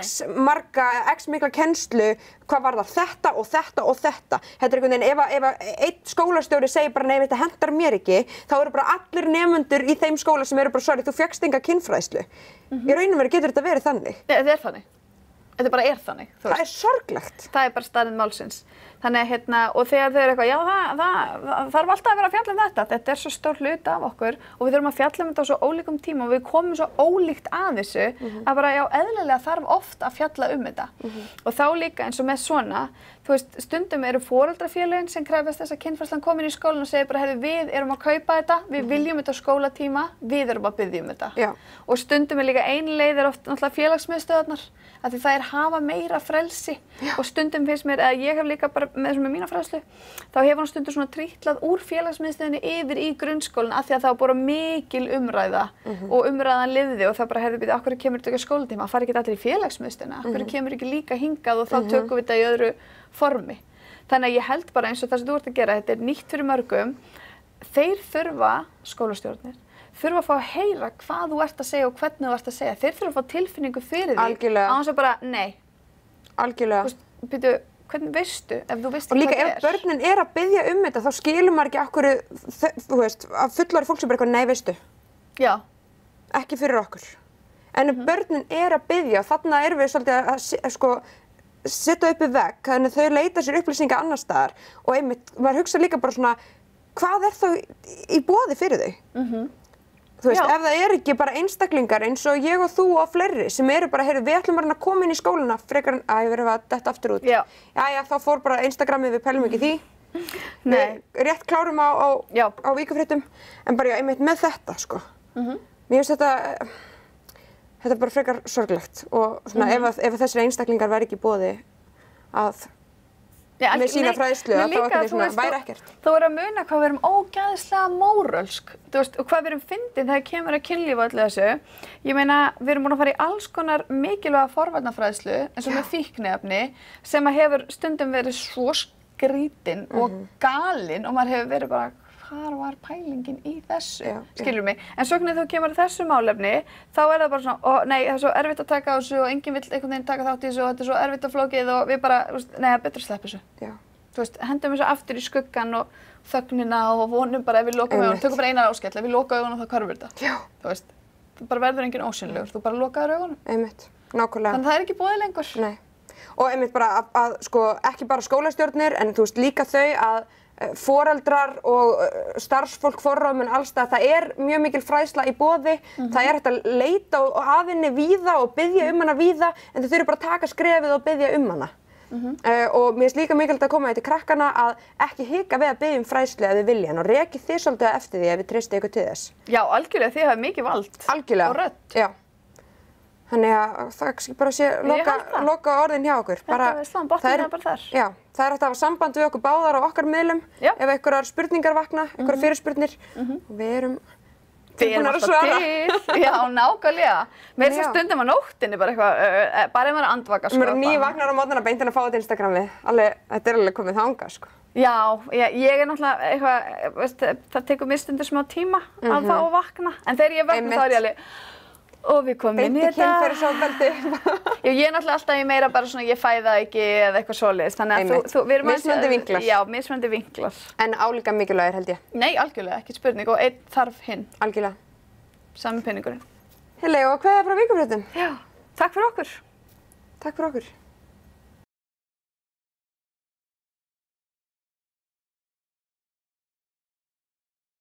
x mikla kennslu, hvað var það, þetta og þetta og þetta. Þetta er einhvern veginn, ef einn skólastjóri segir bara nei, þetta hentar mér ekki, þá eru bara allir nemendur í þeim skóla sem eru bara, sorry, þú fékkst enga kynfræðslu. Í raun og veru getur þetta verið þannig. Þetta er þannig. Þetta bara er þannig. Það er sorglegt. Það er bara staðreynd málsins. Þannig og þegar þau eru eitthvað, já það þarf alltaf að vera að fjalla þetta. Þetta er svo stór hluti af okkur og við þurfum að fjalla þetta á svo ólíkum tíma og við komum svo ólíkt að þessu að bara já, eðlilega þarf oft að fjalla þetta. Og þá líka eins og með svona, þú veist, stundum eru foreldrafélögin sem krefjast þess að kynfræðslan komin í skólann og segir bara, heyrðu, við erum að kaupa þetta, við viljum þetta á skólatíma, við erum að biðja þetta. Já. Og stundum er líka ein leið oft náttúrulega félagsmiðstöðvarnar, af því það hafa meira frelsi. Já. Og stundum finnst mér, eða ég hef líka bara með mína fræðslu, þá hefur hann stundum svona trítlað úr félagsmiðstöðinni yfir í grunnskólann af því að það var bara mikil umræða og umræðan lifði og það bara hefði býtið, af hverju kemur þetta ekki á skólatíma, það fari ekki allir í félagsmiðstöðina, af hverju kemur ekki líka hingað og þá tökum við þetta í öðru formi. Þannig að ég held bara eins og það sem þú ert að gera, þetta er nýtt fyrir mörgum, þeir þurfa, skólastjórnir, þurfa að fá að heyra hvað þú ert að segja og hvernig þú ert að segja. Þeir þurfa að fá tilfinningu fyrir því. Algjörlega. Án þess að bara, nei. Algjörlega. Býtu, hvernig veistu, ef þú veist og líka ef börnin er að biðja þetta, þá skilur maður ekki okkur, þú veist, að fullorðið fólk sem bara eitthvað, nei, veistu. Já. Ekki fyrir okkur. En ef börnin er að biðja, þarna erum við svolítið að setja upp í vegg, þannig að þau leita sér upplýsinga annars staðar og einmitt, maður hugsa líka bara svona, hvað er þá í boði fyrir þau? Þú veist, ef það er ekki bara einstaklingar eins og ég og þú og fleiri sem eru bara, heyrðu, við ætlum bara að koma inn í skólana frekar en, við erum að detta aftur út. Já. Jæja, þá fór bara Instagramið, við pælum ekki því. Nei. Við rétt klárum á vikufréttum, en bara já, einmitt með þetta, sko. Mér finnst þetta er bara frekar sorglegt og svona, ef þessir einstaklingar væri ekki í boði að með sína fræðslu að þá væri ekkert. Þú verður að muna hvað við erum ógeðslega mórölsk, þú veist, og hvað við erum fyndin þegar kemur að kynlífi og öllu þessu. Ég meina, við erum búin að fara í alls konar mikilvæga forvarnafræðslu eins og með fíkniefni sem að hefur stundum verið svo skrítin og galin og maður hefur verið bara, hvar var pælingin í þessu, skilur mig. En svo hvernig þú kemur að þessu málefni, þá er það bara svona, nei, það er svo erfitt að taka á þessu og enginn vill einhvern veginn taka þátt í þessu og þetta er svo erfitt og flókið og við bara, nei, það er betra að sleppa þessu. Já. Þú veist, hendum þessu aftur í skuggan og þögnina og vonum bara ef við lokum augunum, tökum bara einar áskell, ef við lokum augunum þá hverfur þetta. Já. Þú veist, þú bara verður enginn ósynlegur, þú bara lokaður augunum. Einmitt, nákvæmlega. Þannig það er ekki boðið lengur. Nei. Og einmitt bara að sko, ekki bara skólastjórnir, en þú veist líka þau að foreldrar og starfsfólk forráðamenn alls staðar, það er mjög mikil fræðsla í boði, það er hægt að leita að henni víða og biðja hana víða, en þau þurfa bara að taka skrefið og biðja hana. Og mér finnst líka mikilvægt að koma til krakkana að ekki hika við að biðja fræðslu ef þið vilja, og rekið þið svolítið eftir því ef við treystið ykkur til þess. Já, algjörlega, þið hafið mikið vald. Algjörlega. Og rödd. Já. Þannig að það kannski bara sé loka orðin hjá okkur. Þetta er slán, botninn bara þar. Já, það er hægt að hafa samband við okkur báðar á okkar miðlum ef einhverjar spurningar vakna, einhverjar fyrirspurnir. Og við erum tilbúnar að svara. Já, nákvæmlega. Mér er stundum á nóttinni bara eitthvað, bara ef maður er andvaka. Við erum nývaknar á mótnana beint inn að fá þetta Instagramið. Þetta er alveg komið þangað, sko. Já, ég náttúrulega eitthvað, veist, það tekur mér stundur smá tíma að fá að vakna. En þegar ég vakna þá ég alveg, og við komum inn í þetta. Beint í kynferðisofbeldi. Ég er náttúrulega alltaf í meira bara svona, ég fæ það ekki eða eitthvað svoleiðis. Þannig að við erum mismunandi vinklar. Já, mismunandi vinklar. En álíka mikilvægir held ég. Nei, algjörlega, ekki spurning og einn þarf hinn. Algjörlega. Sami peningurinn. Heilei, og hvað frá vikufréttum? Já, takk fyrir okkur. Takk fyrir okkur.